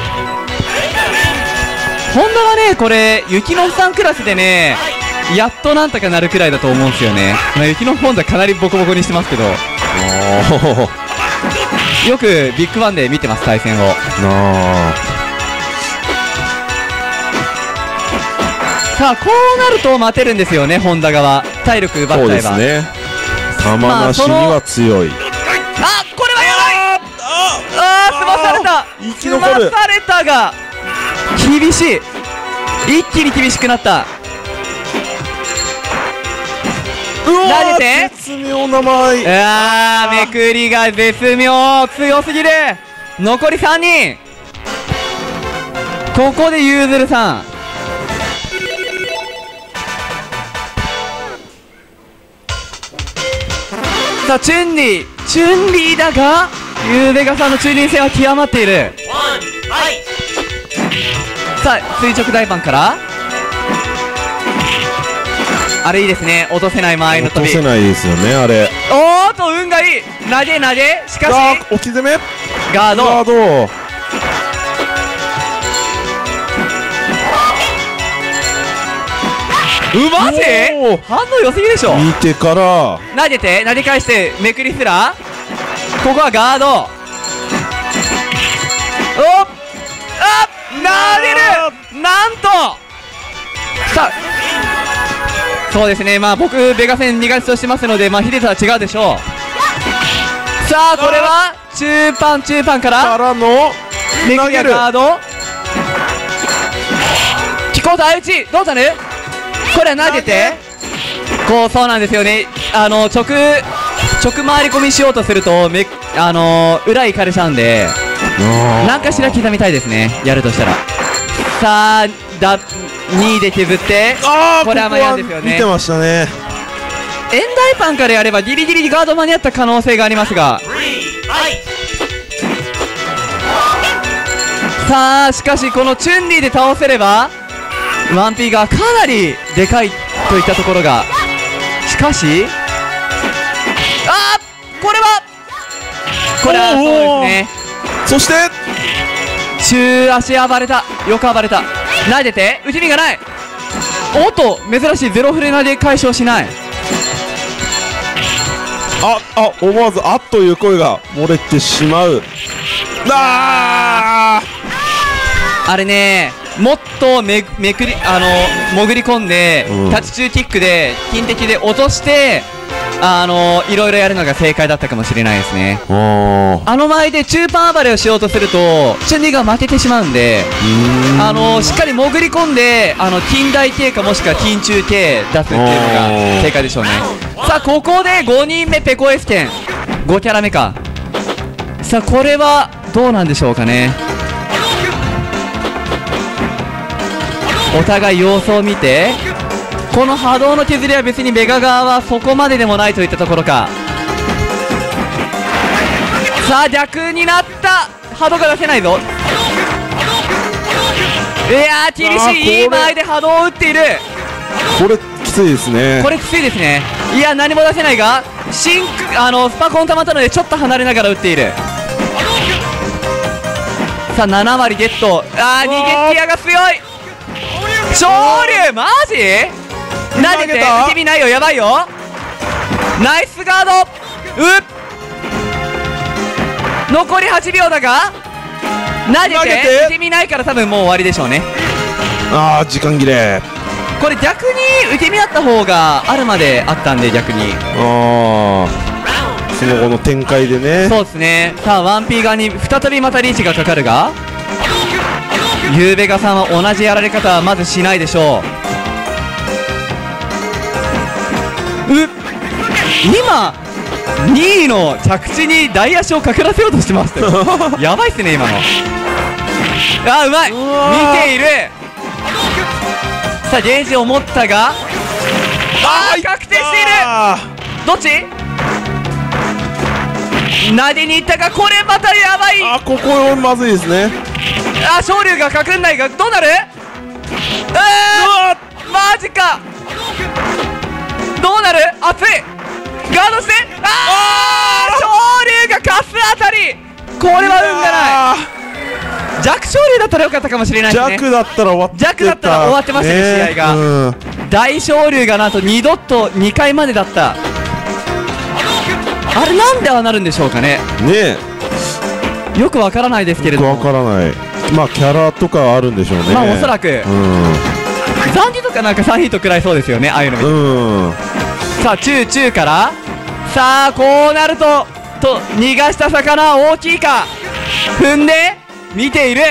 ホンダはね、これ雪のさんクラスでね、やっとなんとかなるくらいだと思うんですよね。まあ、雪のホンダかなりボコボコにしてますけど、よくビッグバンで見てます、対戦を。さあ、こうなると待てるんですよね、ホンダ側。体力奪っちゃえば。 そうですね。玉なしには強い。 あ、これはやばい。あー、済まされた。済まされたが厳しい。一気に厳しくなった。投げて絶妙な間合い。 めくりが絶妙、強すぎる。残り3人。ここでゆうずるさん。さあチュンリーだが、ゆうべがさんの中輪戦は極まっている。さあ垂直大盤からあれいいですね、落とせない間合いの飛び。 落とせないですよね、あれ。 おーっと運がいい。投げしかし置き攻めガード。マジ反応良すぎでしょ。 見てから投げ返してめくりすら、ここはガード。おっ、あっ、投げる。なんとさあ、そうですね、まあ僕ベガ戦苦手としてますので、まあヒデとは違うでしょう。さあこれは中盤からのめくりやガード。キコート相打ちどうなる。これは投げてこう、そうなんですよね。直回り込みしようとすると裏行かれちゃうんで、何かしら刻みたいですね、やるとしたら。さあ2位で削って、これは間に合うんですよね。 見てましたね。 エンダイパンからやればギリギリガード間に合った可能性がありますが、さあしかしこのチュンリーで倒せればワンピーがかなりでかいといったところが、しかしこれはそうですね。 そして中足暴れた。よく暴れた。投げて打ち身がない。おっと珍しいゼロフレ投げ解消しない。 思わず「あっ」という声が漏れてしまう。 あれね、もっと潜り込んで、タッチ中キックで金敵で落としていろいろやるのが正解だったかもしれないですね。前で中盤暴れをしようとするとチュンリーが負けてしまうんで、しっかり潜り込んで近代系かもしくは近中系出すっていうのが正解でしょうね。さあここで5人目ペコエスケン5キャラ目か。さあこれはどうなんでしょうかね。お互い様子を見て、この波動の削りは別にベガ側はそこまででもないといったところか。さあ逆になった。波動が出せないぞ。いやー厳しい。いい間合いで波動を打っている。 これきついですね。 これきついですね。いや何も出せないがスパコン溜まったのでちょっと離れながら打っている。さあ7割ゲット。逃げティアが強い。昇竜マジ投げて受け身ないよ。やばいよ。ナイスガード。残り8秒だが投げて受け身ないから多分もう終わりでしょうね。 時間切れ。 これ逆に受け身あった方があるまであったんで、逆にその後の展開でね。 そうですね。さあワンピー側に再びまたリーチがかかるが、ゆうべがさんは同じやられ方はまずしないでしょう。今2位の着地に大足をかからせようとしてましたよ。やばいっすね今の。うまい。見ている。さあゲージを持ったが確定している。どっち投げに行ったが、これまたやばい。 ここまずいですね。 昇竜が隠んないがどうなる。マジか。どうなる。熱いガードして。昇だったらよかったかもしれないですね。 弱だったら終わってた。 弱だったら終わってましたね、試合が。 うん、 大昇龍がなんと2回までだった。あれなんでああなるんでしょうかね。 ねえ、 よくわからないですけれども。 わからない。まあキャラとかあるんでしょうね。 まあおそらく、残機とかなんか3ヒットくらいそうですよね、ああいうの見て。さあ中からさあこうなると逃がした魚大きいか、踏んで見ている。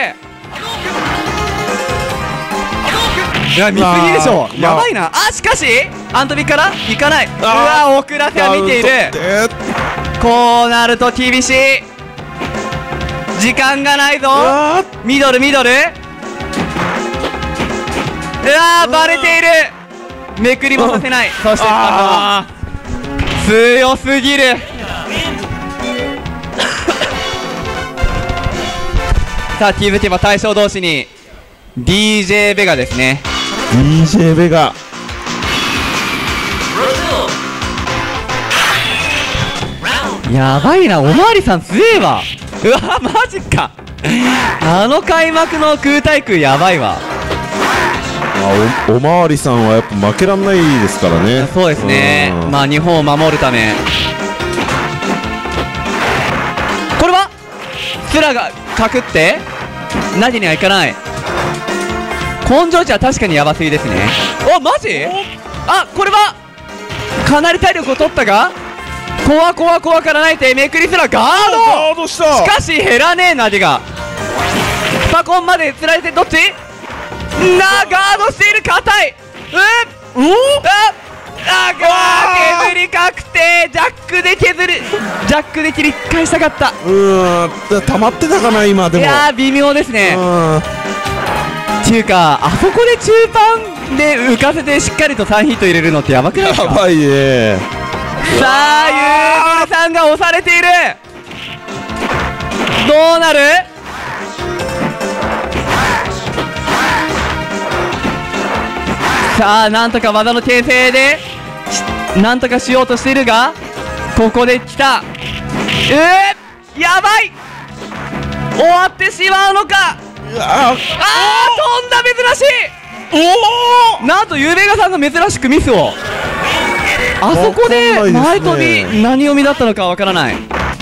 いや見すぎでしょ、やばいな。あしかしアントビから行かない。うわ遅らせは見ている。こうなると厳しい、時間がないぞ。ミドルうわバレている。めくりもさせない。そして強すぎる。さあ気づけば対象同士に DJ ベガですね。 DJ ベガやばいな、おまわりさん強えわ。うわマジか、あの開幕の空対空やばいわ。 おまわりさんはやっぱ負けらんないですからね。 そうですね、まあ日本を守るため。これはスラがかくって投げにはいかない。根性値は確かにヤバすぎですね。おマジ、あこれはかなり体力を取ったが、怖からないてめくりすらガードした。 しかし減らねえ投げが。スパコンまでつられてどっちガードしている、硬い。煙確定。ジャックで切り返したかった。 溜まってたかな今でも。 いや微妙ですね。っていうかあそこで中盤で浮かせてしっかりと3ヒット入れるのってやばくないですか。 やばいね。 さあユーグルさんが押されている。どうなる。さあなんとか技の形成でなんとかしようとしているが、ここで来た。やばい、終わってしまうのか。飛んだ、珍しい。なんとユーベガさんが珍しくミスを。あそこで前飛び何読みだったのかわからない。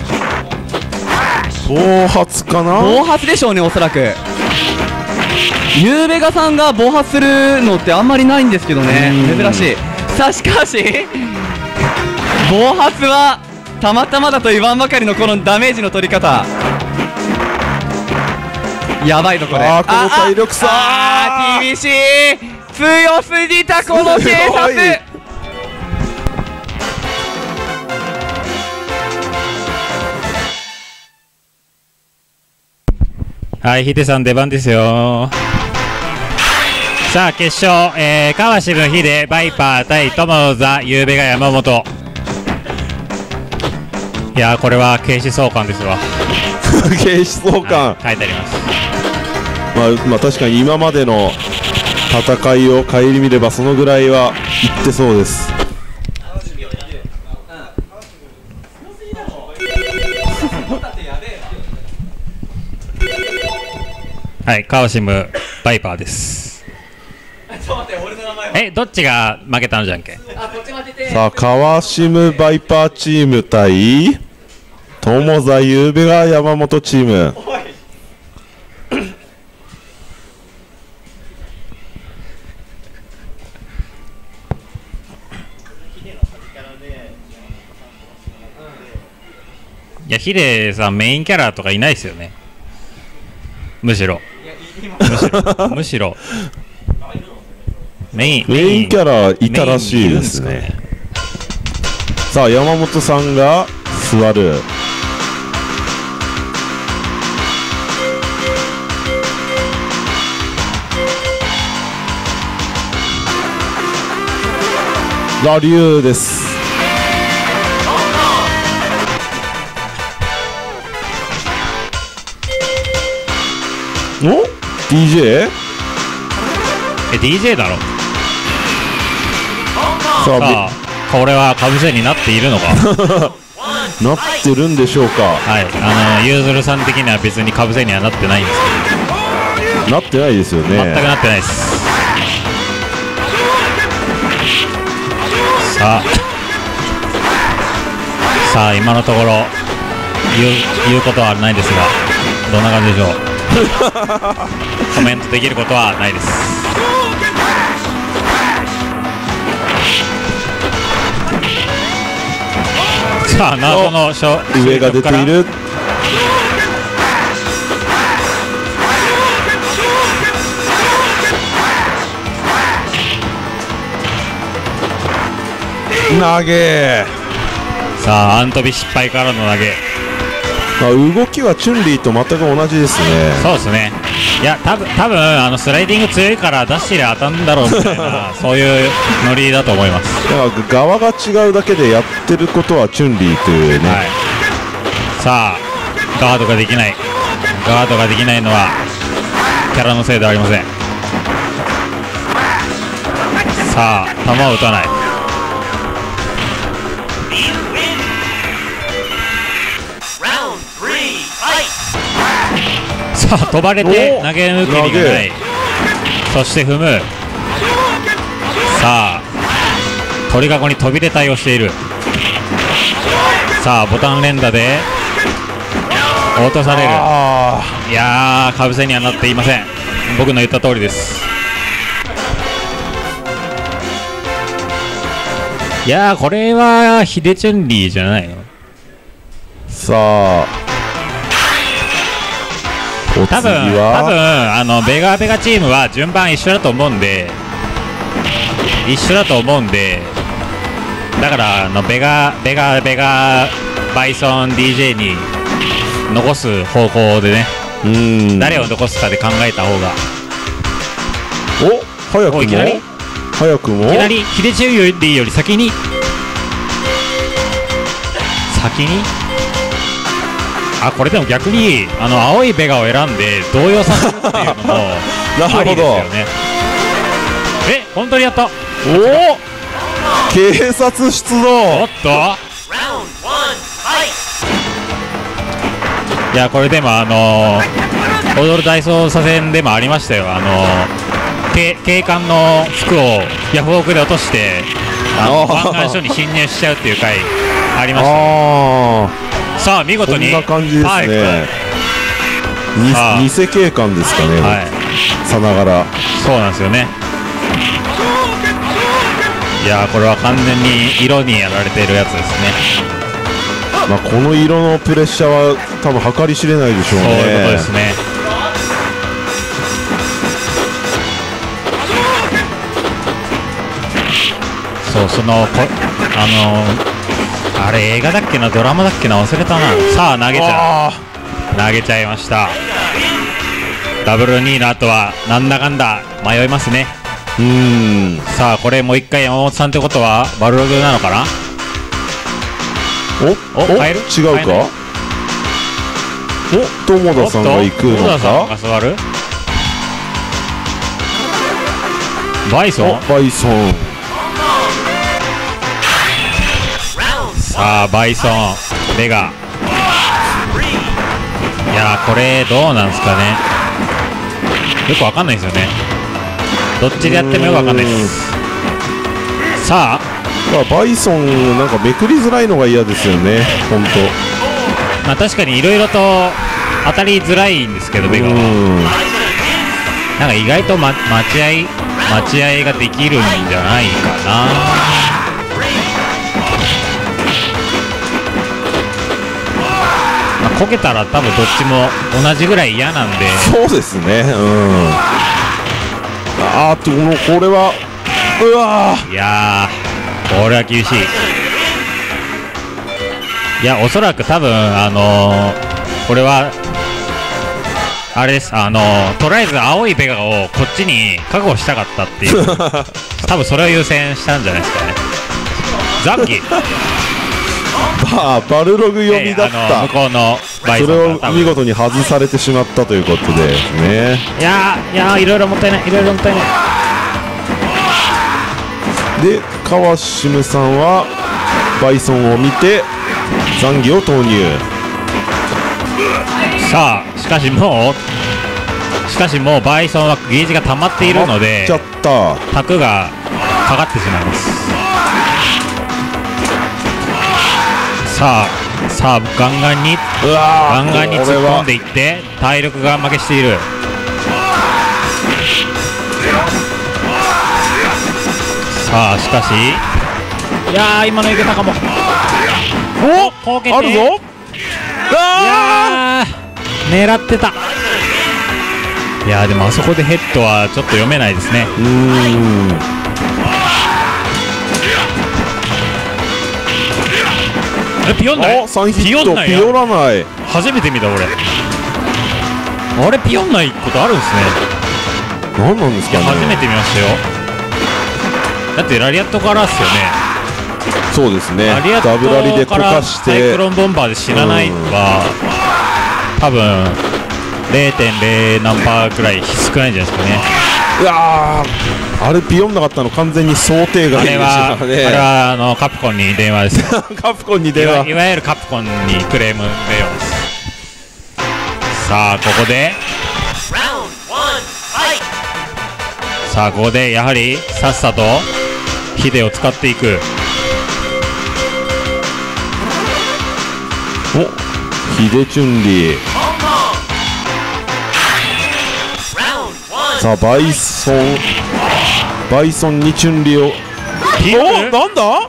暴発かな。 暴発でしょうね、おそらく。ユーベガさんが暴発するのってあんまりないんですけどね、珍しい。さあしかし暴発はたまたまだと言わんばかりのこのダメージの取り方、やばいぞこれ。 この体力差厳しい、強すぎたこの警察。 はいヒデさん出番ですよ。さあ決勝、川渋ヒデバイパー対友座ゆうべが山本。いやーこれは警視総監ですわ。 警視総監、 書いてあります。 まあ確かに今までの戦いを顧みればそのぐらいはいってそうです。 はい川渋バイパーです。どっちが負けたのじゃんけん。 さあ川渋バイパーチーム対友座ゆうべが山本チーム。 いやヒデさんメインキャラとかいないですよね。むしろメインキャラいたらしいですね。さあ山本さんが座る。ラリュウです。お DJ？ DJ だろ。 さあこれはかぶせになっているのか。 なってるんでしょうか。 はいゆうずるさん的には別にかぶせにはなってないんですけど。 なってないですよね。 全くなってないです。さあ今のところ言うことはないですが、どんな感じでしょう。コメントできることはないです。さあ謎の上が出ている。投げ。 さあアントビ失敗からの投げ。 動きはチュンリーと全く同じですね。 そうですね。いや多分スライディング強いから出してりゃ当たるんだろうみたいなそういうノリだと思います。 だから側が違うだけでやってることはチュンリーというね、 はい、さあガードができないのはキャラのせいではありません。さあ球を打たない。さあ飛ばれて投げ抜けにがない。そして踏む。さあ鳥かごに飛びで対応している。さあボタン連打で落とされる。いやーかぶせにはなっていません。僕の言った通りです。いやーこれはヒデチュンリーじゃないの。 さあ多分ベガチームは順番一緒だと思うんでだからベガバイソン DJ に残す方向でね、誰を残すかで考えた方が。 早くもいきなりヒデチュンリーより先にこれでも逆に青いベガを選んで動揺させるっていうのもありですよね。本当にやった。 警察出動。 おっといやこれでも踊る大捜査線でもありましたよ。警官の服をヤフオクで落として湾岸署に侵入しちゃうっていう回ありました。さあ見事にこんな感じですね。偽警官ですかね、さながら。 そうなんですよね。いやこれは完全に色にやられているやつですね。 この色のプレッシャーは多分計り知れないでしょうね。 そういうことですね。あれ映画だっけなドラマだっけな忘れたな。さあ投げちゃいました。ダブル2の後はなんだかんだ迷いますね。さあこれもう一回山本さんってことはバルログなのかな。変える？ 違うか。友田さんが行くのか。 友田さんが座る。バイソン。さあバイソンベガ。いやこれどうなんですかね。よくわかんないですよね。どっちでやってもよくわかんないです。さあバイソンなんかめくりづらいのが嫌ですよね本当。 確かにいろいろと当たりづらいんですけどベガはなんか意外と待ち合いができるんじゃないかな。こけたら多分どっちも同じぐらい嫌なんで。 そうですね。これはいやこれは厳しい。いやおそらく多分これはあれです。とりあえず青いベガをこっちに確保したかったっていう多分それを優先したんじゃないですかね。ザッキーバルログ読みだった。 向こうのバイソンそれを見事に外されてしまったということでね。 いやいろいろもったいない。で川島さんはバイソンを見てザンギを投入。 さあしかしもうしかしもうバイソンはゲージが溜まっているのでちゃったタクがかかってしまいます。さあガンガンにうわー突っ込んでいって体力が負けしている。さあしかしいやー今のいけたかも。こけてあるぞ。 いやー狙ってた。いやーでもあそこでヘッドはちょっと読めないですね。ピヨンない。 3ヒットピヨらない。 初めて見た俺。あれピヨンないことあるんですね。 何なんですかね。 初めて見ましたよ。だってラリアットからっすよね。 そうですね。 ラリアッダブラリでトから溶かしてサイクロンボンバーで死なないは多分 0.0 何パーくらい少ないんじゃないですかね。 いやーあれピヨンなかったの完全に想定外でしたからね。 あれはカプコンに電話です。 カプコンに電話。 いわゆるカプコンにクレーム電話です。さあここでやはりさっさとヒデを使っていく。 おヒデチュンリー。さあバイソンにチュンリーをピヨル。 なんだ。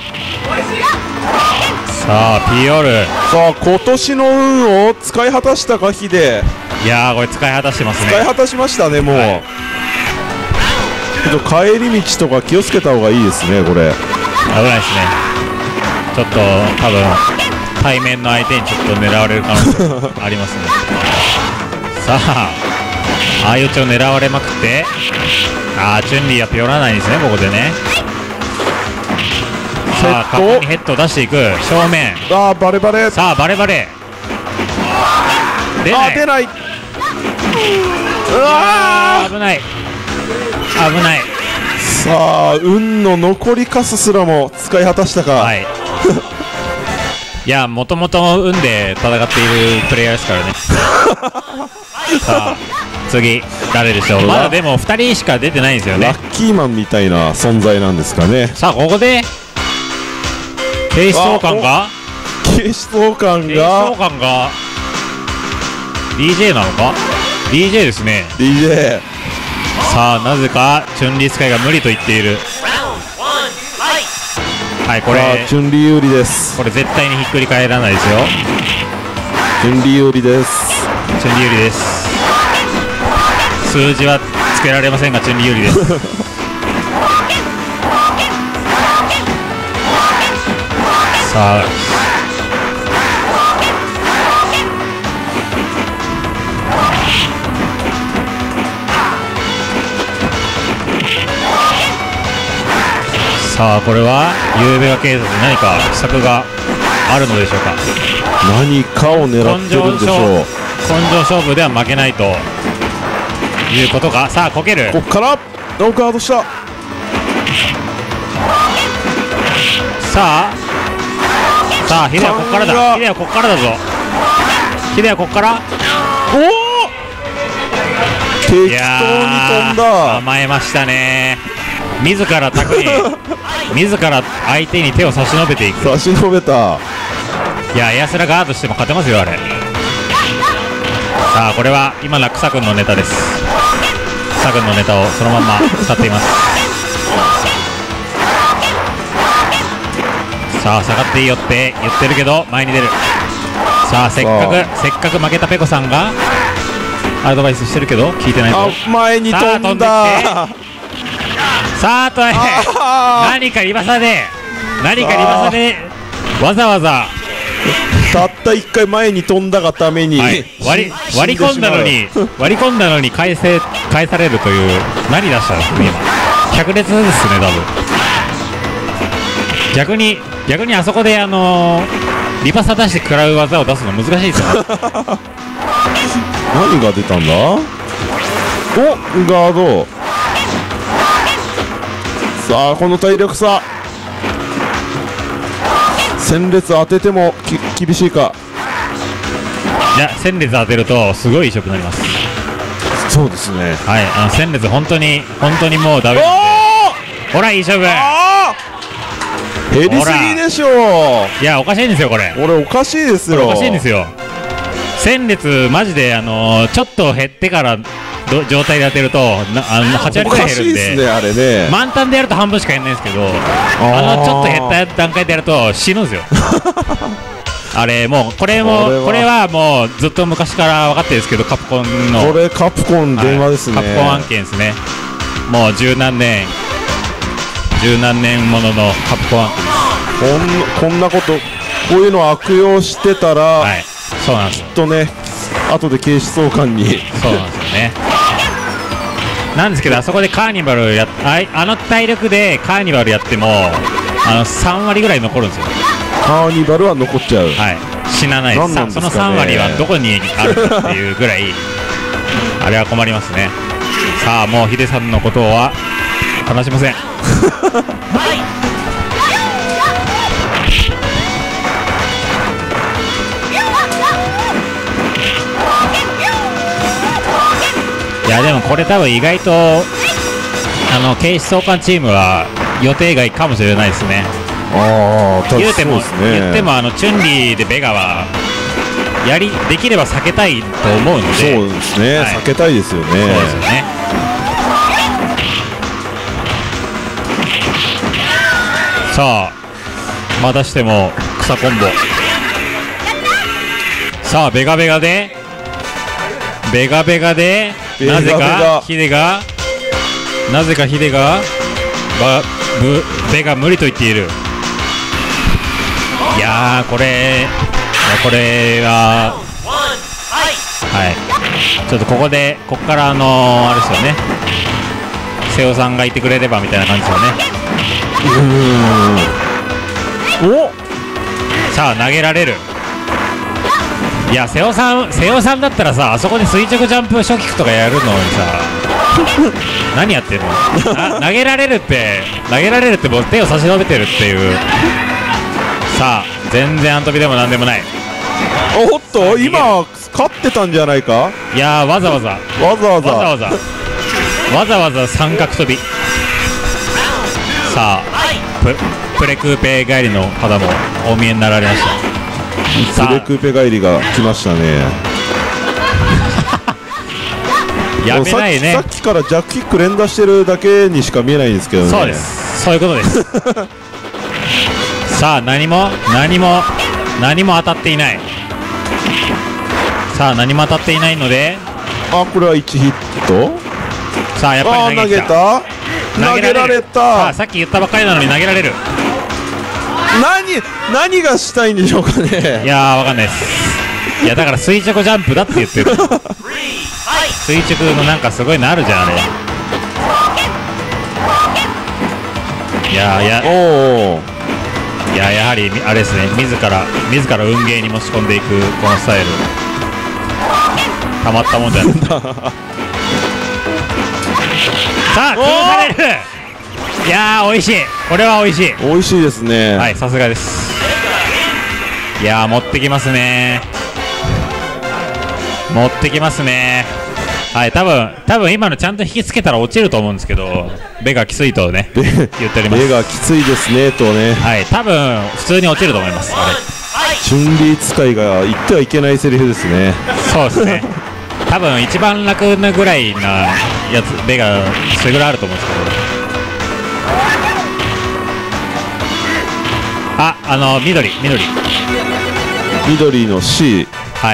さあピヨル。 さあ今年の運を使い果たしたかヒデ。 いやーこれ使い果たしてますね。 使い果たしましたねもう、ちょっと帰り道とか気をつけた方がいいですねこれ。 危ないですね。ちょっと多分対面の相手にちょっと狙われる可能性ありますね。さあ相打ちを狙われまくって、チュンリーはピヨらないんですねここでね。さあカップにヘッドを出していく正面。 バレバレ。 さあバレバレ出ない。 うわ危ない。 さあ運の残りカスすらも使い果たしたか。 はいいやもともと運で戦っているプレイヤーですからね。さあ次誰でしょう。まだでも2人しか出てないんですよね。 ラッキーマンみたいな存在なんですかね。 さあここで警視総監が DJ なのか。 DJ ですね。 DJ。 さあなぜかチュンリースカイが無理と言っている。はいこれチュンリー有利です。 これ絶対にひっくり返らないですよ。 チュンリー有利です。 チュンリー有利です。数字はつけられませんがチュンリー有利です。さあこれはゆうべが警察に何か秘策があるのでしょうか。 何かを狙ってるんでしょう。 根性勝負では負けないということか。さあこける。 こっからノーカードした。 さあヒデはこっからだ。ヒデはこっからだぞ。ヒデはこっから。 適当に飛んだ。 甘えましたね。自らタクに自ら相手に手を差し伸べていく。 差し伸べた。 いやエアスラガードしても勝てますよあれ。さあこれは今のは草君のネタです。草君のネタをそのまま使っています。さあ下がっていいよって言ってるけど前に出る。さあせっかく負けたペコさんがアドバイスしてるけど聞いてないぞ。 前に飛んだ。 さあと何かリバサでわざわざたった1回前に飛んだがために、 割り込んだのに返されるという何出したんですかね今。100列ですね多分。逆にあそこでリバサ出して食らう技を出すの難しいですよ。 何が出たんだ。ガード。さあこの体力差。戦列当てても厳しいか。 いや戦列当てるとすごい異色になります。 そうですね。 はい、戦列本当にもうダメなんで。ほらいい勝負。 減りすぎでしょう。 いやおかしいんですよこれ。 俺おかしいですよ。 おかしいんですよ。戦列マジでちょっと減ってから状態で当てると8割ぐらい減るんで。 おかしいですねあれね。 満タンでやると半分しか減らないんですけど、ちょっと減った段階でやると死ぬんですよ。あれもうこれはもうずっと昔から分かってるんですけど、カプコンのこれカプコン電話ですね。 カプコン案件ですね。もう十何年もののカプコン案件です。 こんなことこういうのを悪用してたら、 はい、そうなんですよ。 きっとね後で警視総監にそうなんですよね。なんですけど、あそこでカーニバル体力でカーニバルやっても3割ぐらい残るんですよ。 カーニバルは残っちゃう。 はい、死なないです。 何なんですかね。 その3割はどこにあるかっていうぐらいあれは困りますね。さあもうヒデさんのことは話しません。いやでもこれ多分意外と警視総監チームは予定外かもしれないですね。言ってもチュンリーでベガはできれば避けたいと思うので。 そうですね、はい、避けたいですよね。そうですよね。 さあまたしても草コンボ。さあベガベガでなぜかヒデがベガ無理と言っている。いやーこれははいちょっとここからあれですよね、瀬尾さんがいてくれればみたいな感じですよね。さあ投げられる。いや瀬尾さんだったらさ、あそこに垂直ジャンプ初キックとかやるのにさ何やってんの。投げられるってもう手を差し伸べてるっていう。さあ全然アントビでもなんでもない。 おっと今勝ってたんじゃないか。 いやーわざわざ三角跳び。さあプレクーペ帰りの肌もお見えになられました。 プレクーペ帰りが来ましたね。 やめないね。 さっきからジャックキック連打してるだけにしか見えないんですけどね。 そうです、そういうことです。さあ何も当たっていない。さあ何も当たっていないので、 これは1ヒット。 さあやっぱり投げられた。さあさっき言ったばっかりなのに投げられる。 何がしたいんでしょうかね。 いやーわかんないです。いやだから垂直ジャンプだって言ってる。垂直のなんかすごいのあるじゃんあれ。やはりあれですね、自ら運ゲーに持ち込んでいくこのスタイルたまったもんじゃない。さあ崩される。いやー美味しい。これは美味しい。 美味しいですね。 はい、さすがです。いやー持ってきますね。はい、多分今のちゃんと引きつけたら落ちると思うんですけど、ベガきついとね言っております。 ベガきついですねとね。 はい、多分普通に落ちると思います。 チュンリー使いが言ってはいけないセリフですね。 そうですね。多分一番楽なぐらいなやつベガそれぐらいあると思うんですけど。 緑の C。 はい、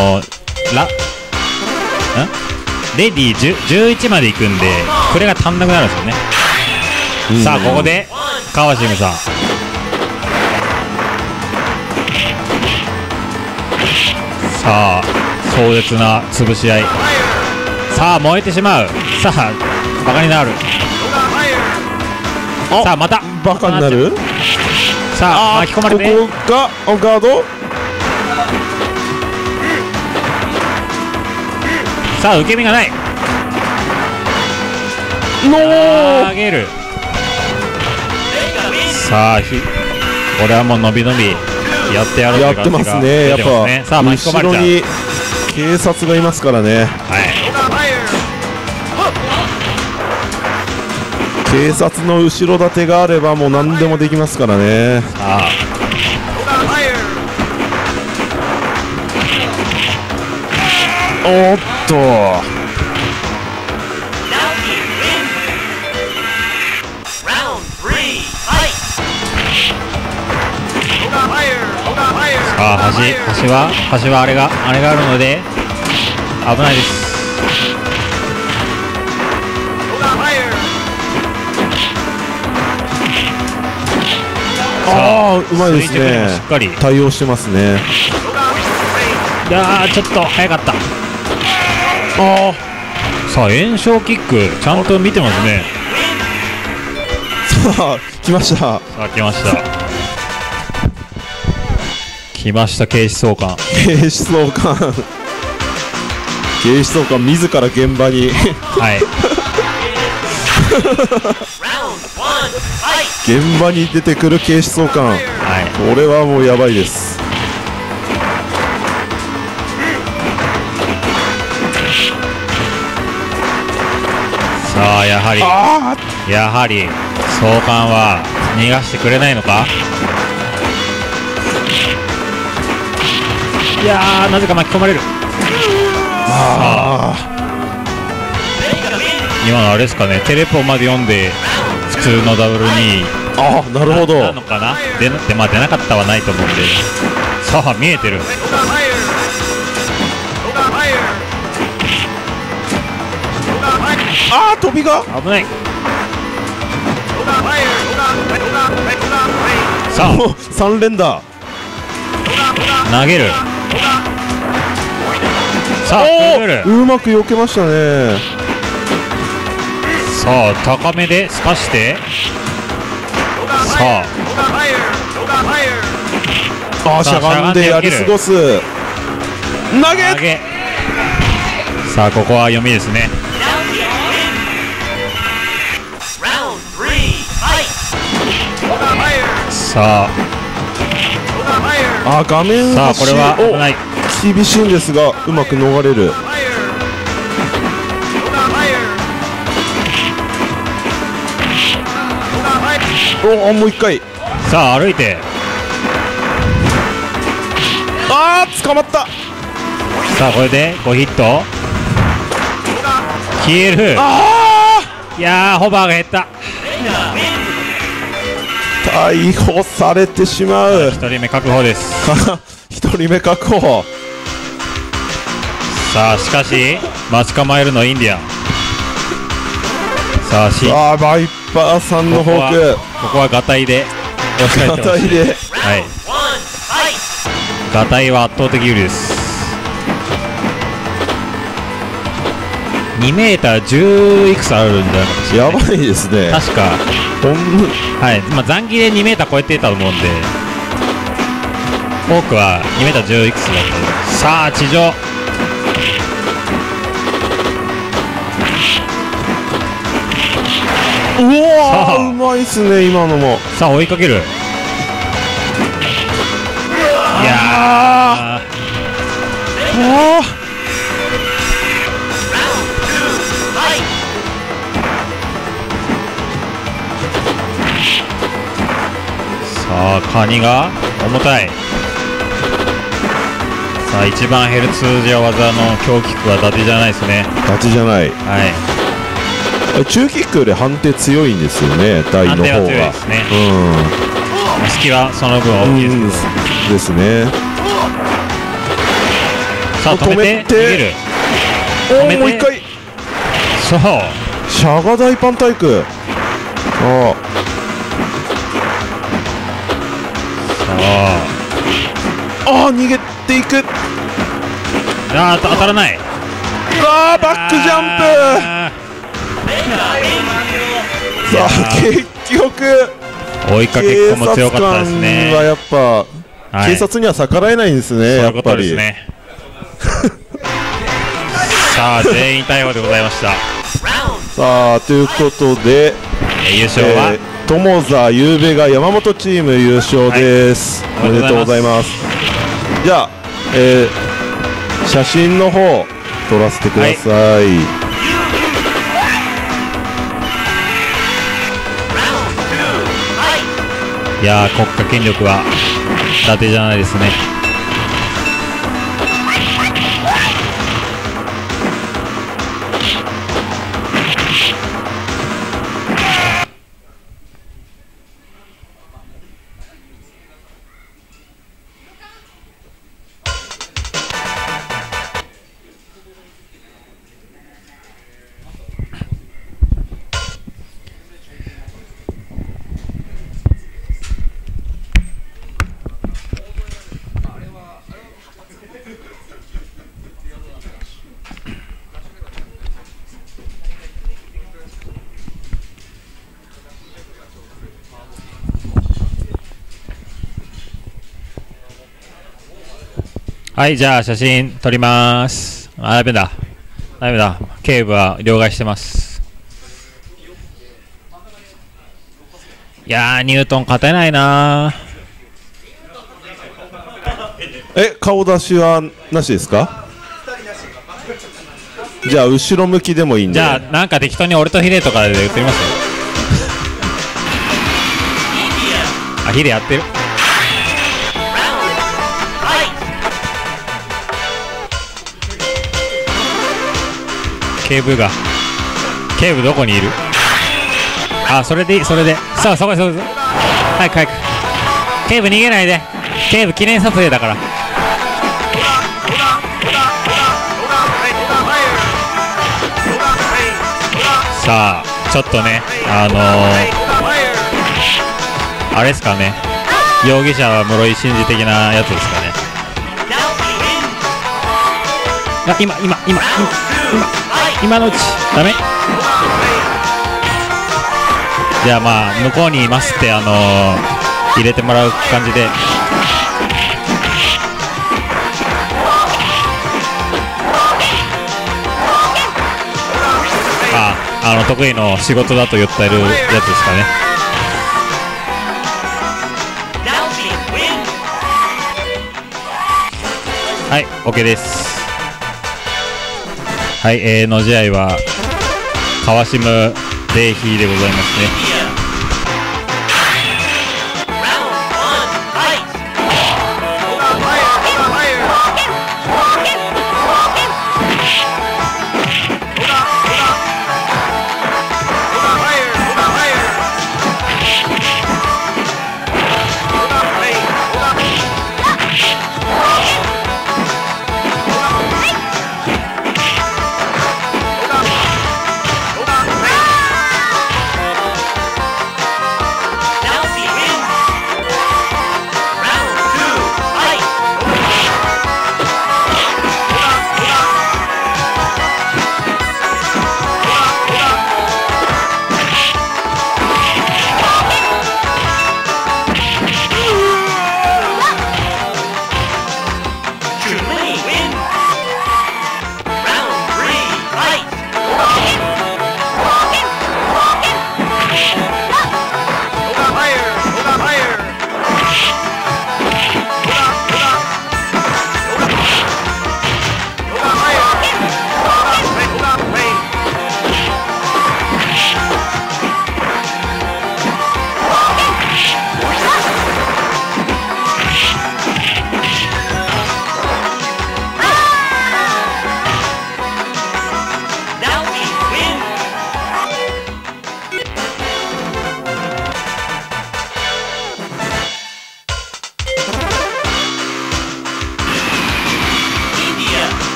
レディー11まで行くんで、これが足んなくなるんですよね。さあここで川島さん。さあ壮絶な潰し合い。さあ燃えてしまう。さあバカになる。さあまたバカになる。 さあ巻き込まれて、 ここがガード。 さあ受け身がない。投げる。さあこれはもう伸び伸びやってやるって感じが出てますね。 やってますね。やっぱさあ巻き込まれちゃう。 後ろに警察がいますからね。 はい。 警察の後ろ盾があればもう何でもできますからね。 さあおっとさあ橋はあれがあるので危ないです。 ああ、うまいです垂直にもね。 しっかり。 対応してますね。 いやーちょっと早かった。 あさあ炎症キックちゃんと見てますね。 あ、さあ来ました。 さあ来ました来ました警視総監。 警視総監警視総監自ら現場にはい現場に出てくる警視総監、 はいこれはもうやばいです。 さあやはり総監は逃がしてくれないのか。いやーなぜか巻き込まれる。今のあれですかね、テレポまで読んで普通のダブルにああ、なるほど。 なのかな。まあ出なかったはないと思うんで。さあ見えてる。 ああ、飛びが危ない。さあ 3連打。 投げる。さあくるくる。 うまく避けましたね。 さあ高めで透かして、さああ、しゃがんでやり過ごす。投あげ投げ。さあここは読みですね。さあ、画面あこれは危ない。 厳しいんですがうまく逃れる。おお、もう一回。 さあ歩いて、 ああ、捕まった。 さあこれで5ヒット消える。 あいやーホバーが減った。 あ、逮捕されてしまう。 1人目確保です。 一人目確保。 さあしかし待ち構えるのインディアン。さあああ、バイパーさんのフォーク。 ここはガタイで押し返ってほしい。 ガタイで。 はいガタイは圧倒的有利です。2メーター10いくつあるんじゃないかもしれない。 やばいですね。 確かはい、まあ、残機で2メーター超えてたと思うんで、多くは2メーター10いくつだった。さあ地上。 うわさあー、うまいっすね、今のも。 さあ追いかける。いやあさあカニが重たい。さあ一番減る通じや技の強キックは伊達じゃないですね。 ガチじゃない。 はい中キックより判定強いんですよね、大の方が。 判定は強いですね。隙はその分大きいですけど、 ですね。 さあ止めて逃げる。 おお、 止めてもう一回。 そうシャガ大パンタイク。ああ、逃げていく。 当たらない。 バックジャンプ。さあ結局追いかけっこも強かったですね。 警察官はやっぱ、 はい、 警察には逆らえないんですね、やっぱり。 さあ全員逮捕でございました。 さあということで、 優勝は、 友座ゆうべが山本チーム優勝です、はい、おめでとうございます。じゃあ、写真の方撮らせてください。 いやー、国家権力は伊達じゃないですね。はい、じゃあ写真撮ります。あ、ダメだ。ダメだ。警部は両替してます。いやー、ニュートン勝てないなー。顔出しはなしですか？じゃあ後ろ向きでもいいんで。 じゃあなんか適当に俺とヒデとかで言ってみますよ。あ、ヒデやってる。警部どこにいる？あ、それでいい、それで。さあ、そこに、早く早く。警部逃げないで。警部記念撮影だから。さあ、ちょっとね、あれですかね。容疑者は室井慎二的なやつですかね。あ、今のうちダメ。じゃあまあ向こうにいますって入れてもらう感じで。得意の仕事だと言ってるやつですかね。はい、 OK です。はい、の試合は川島デイヒーでございますね。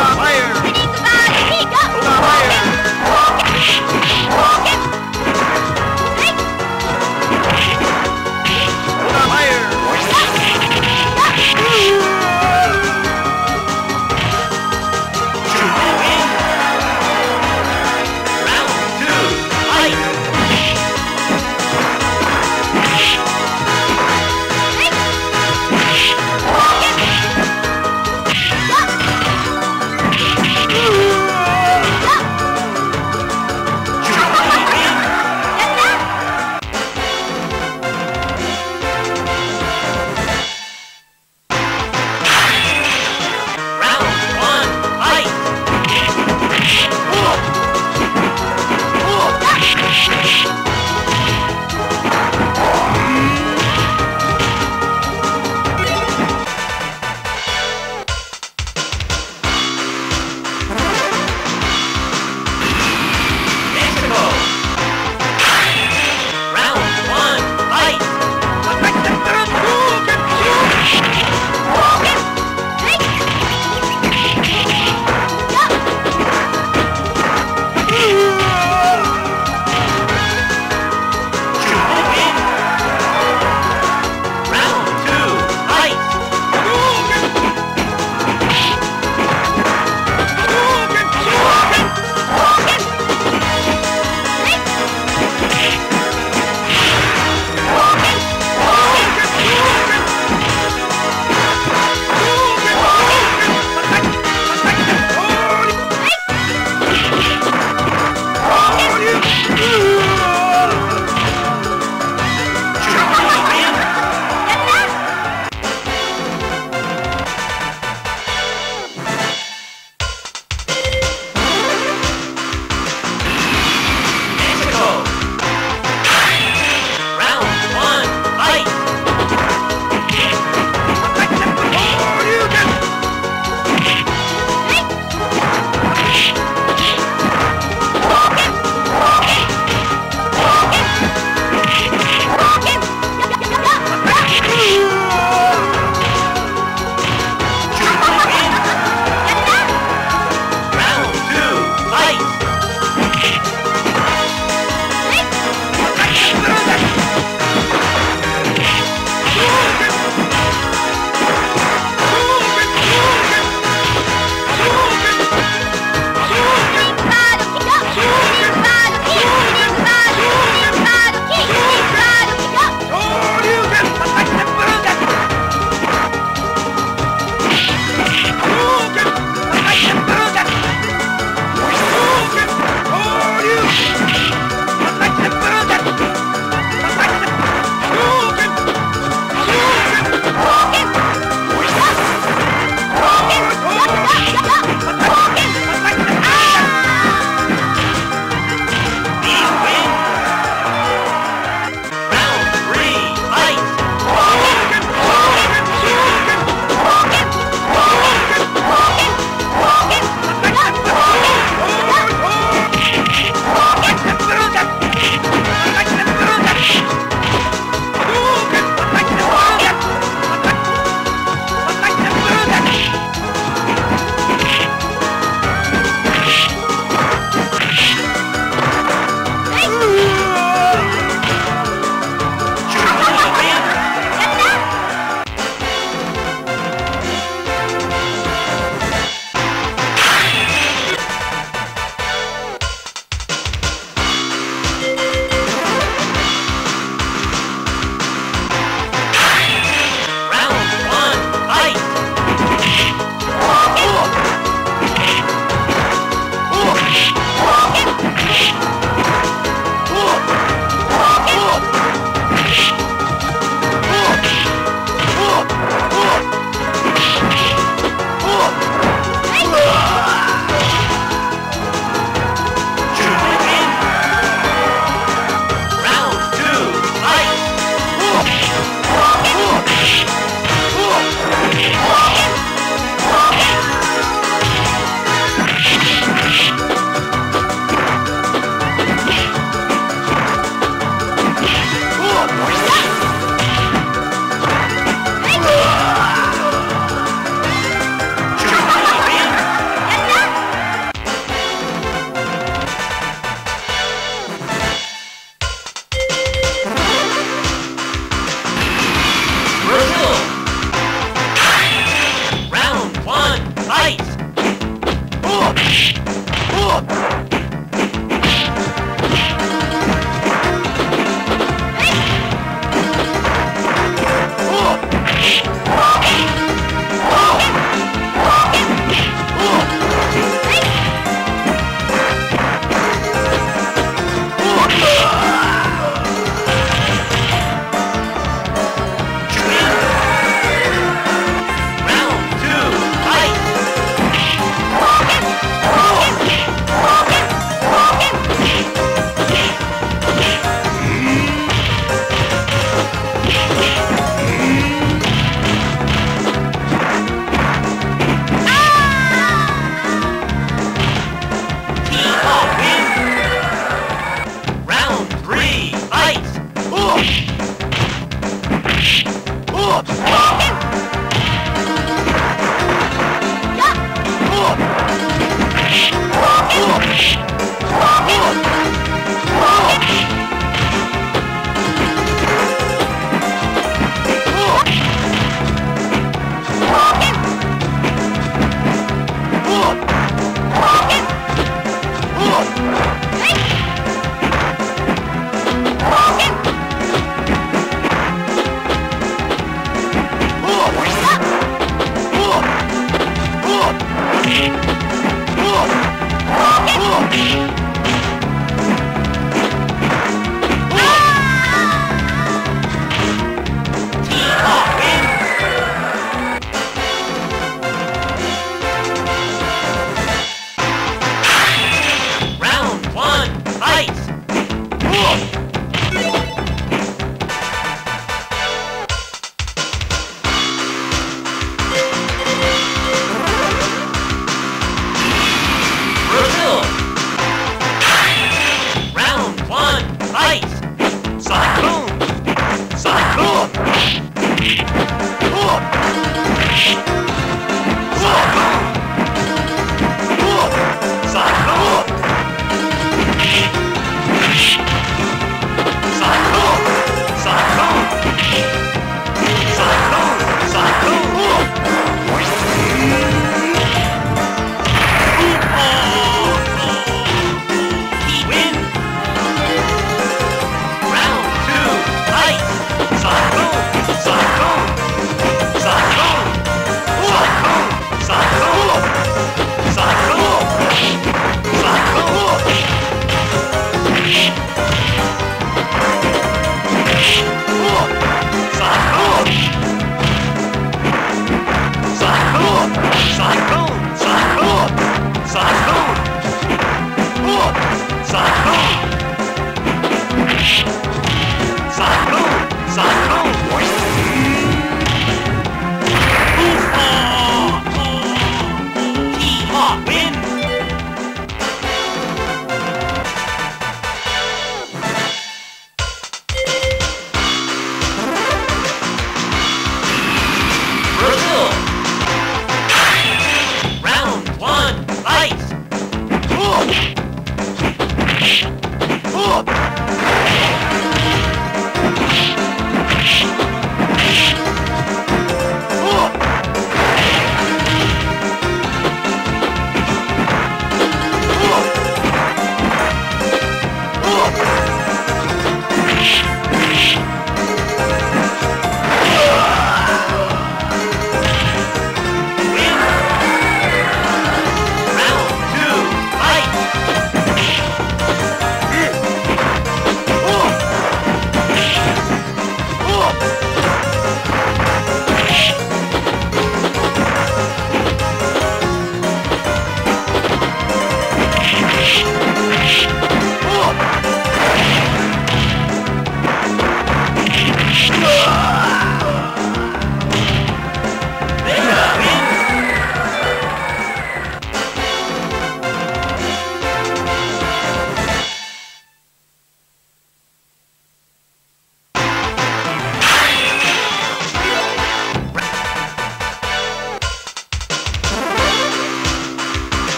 Round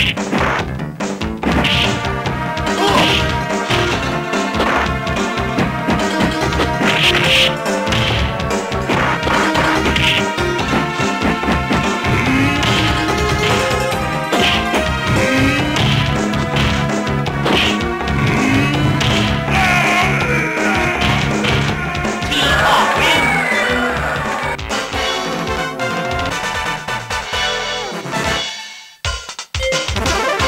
さ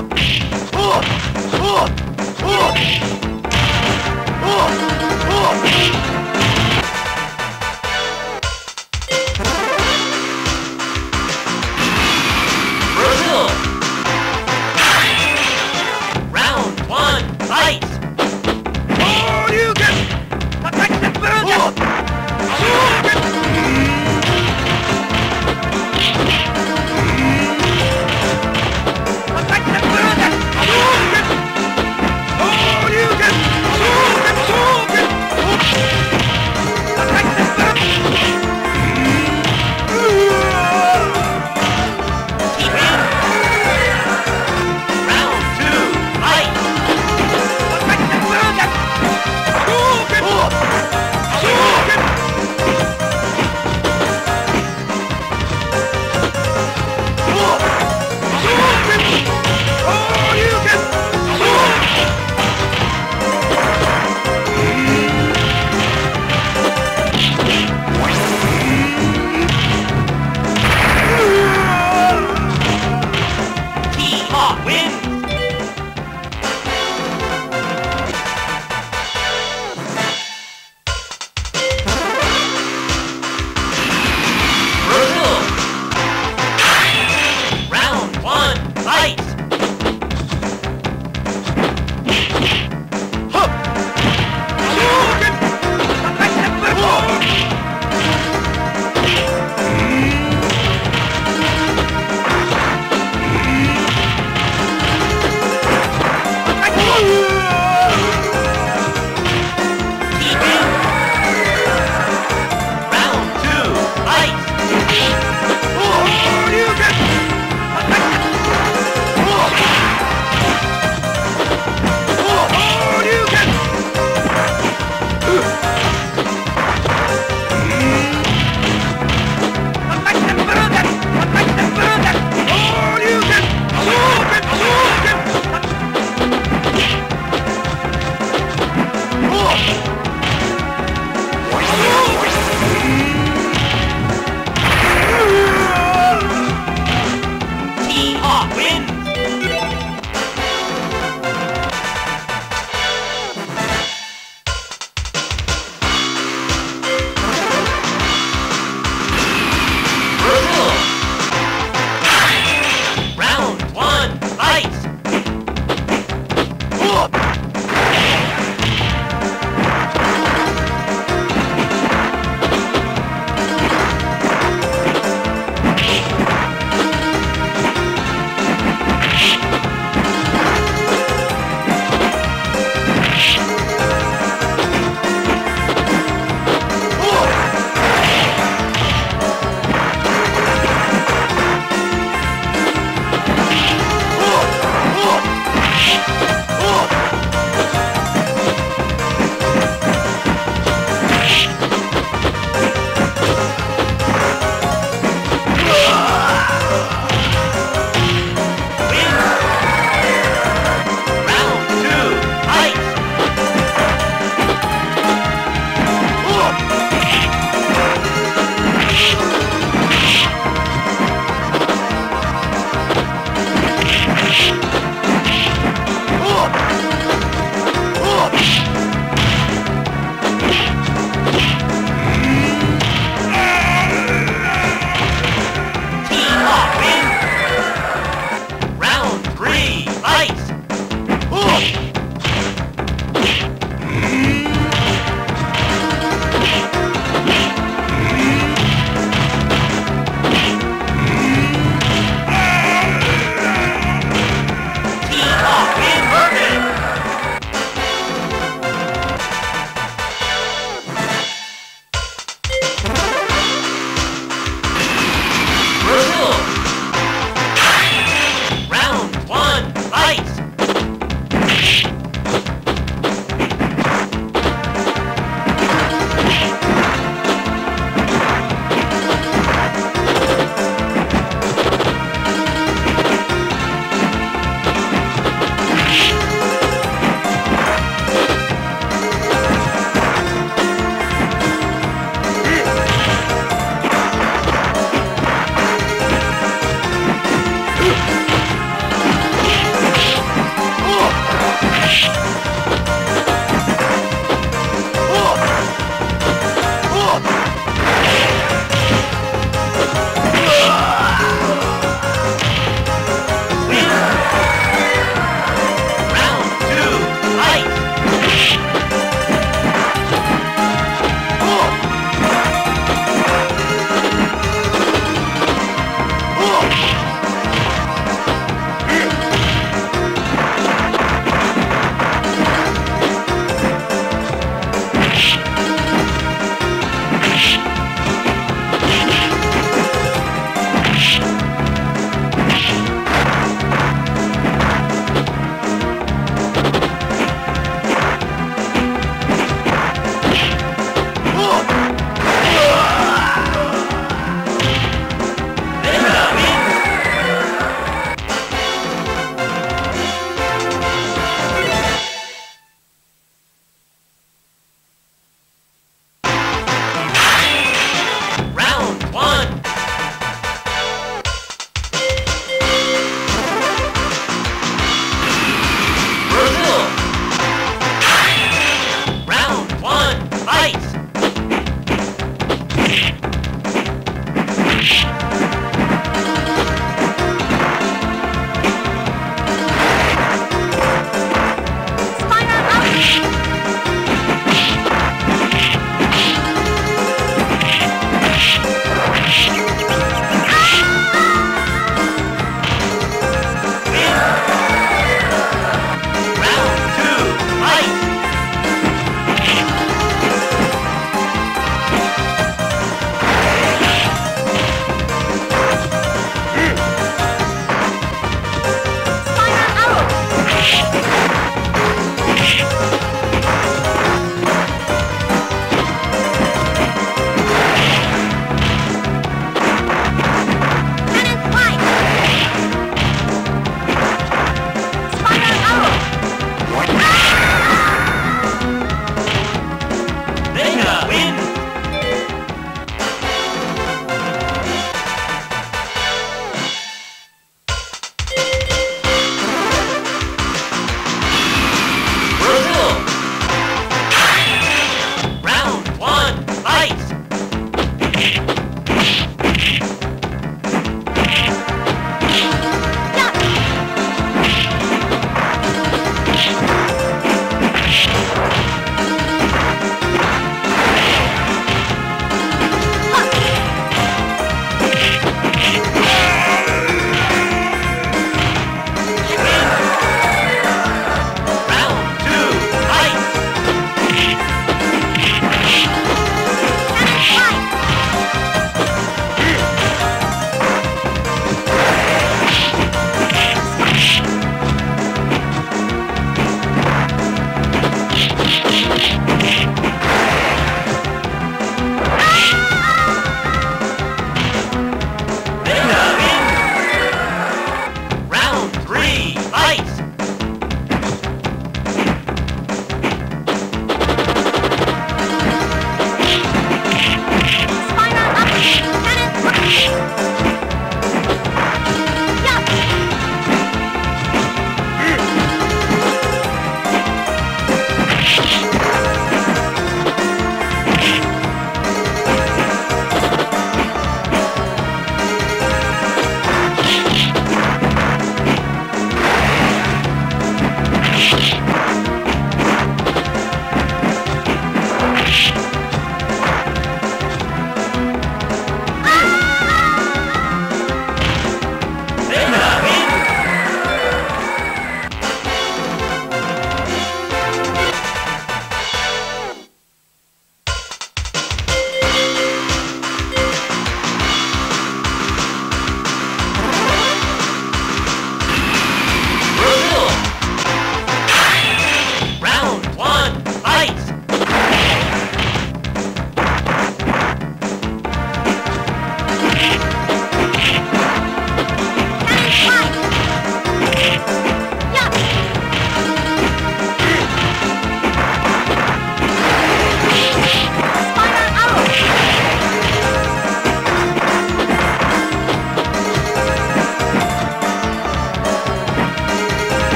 All you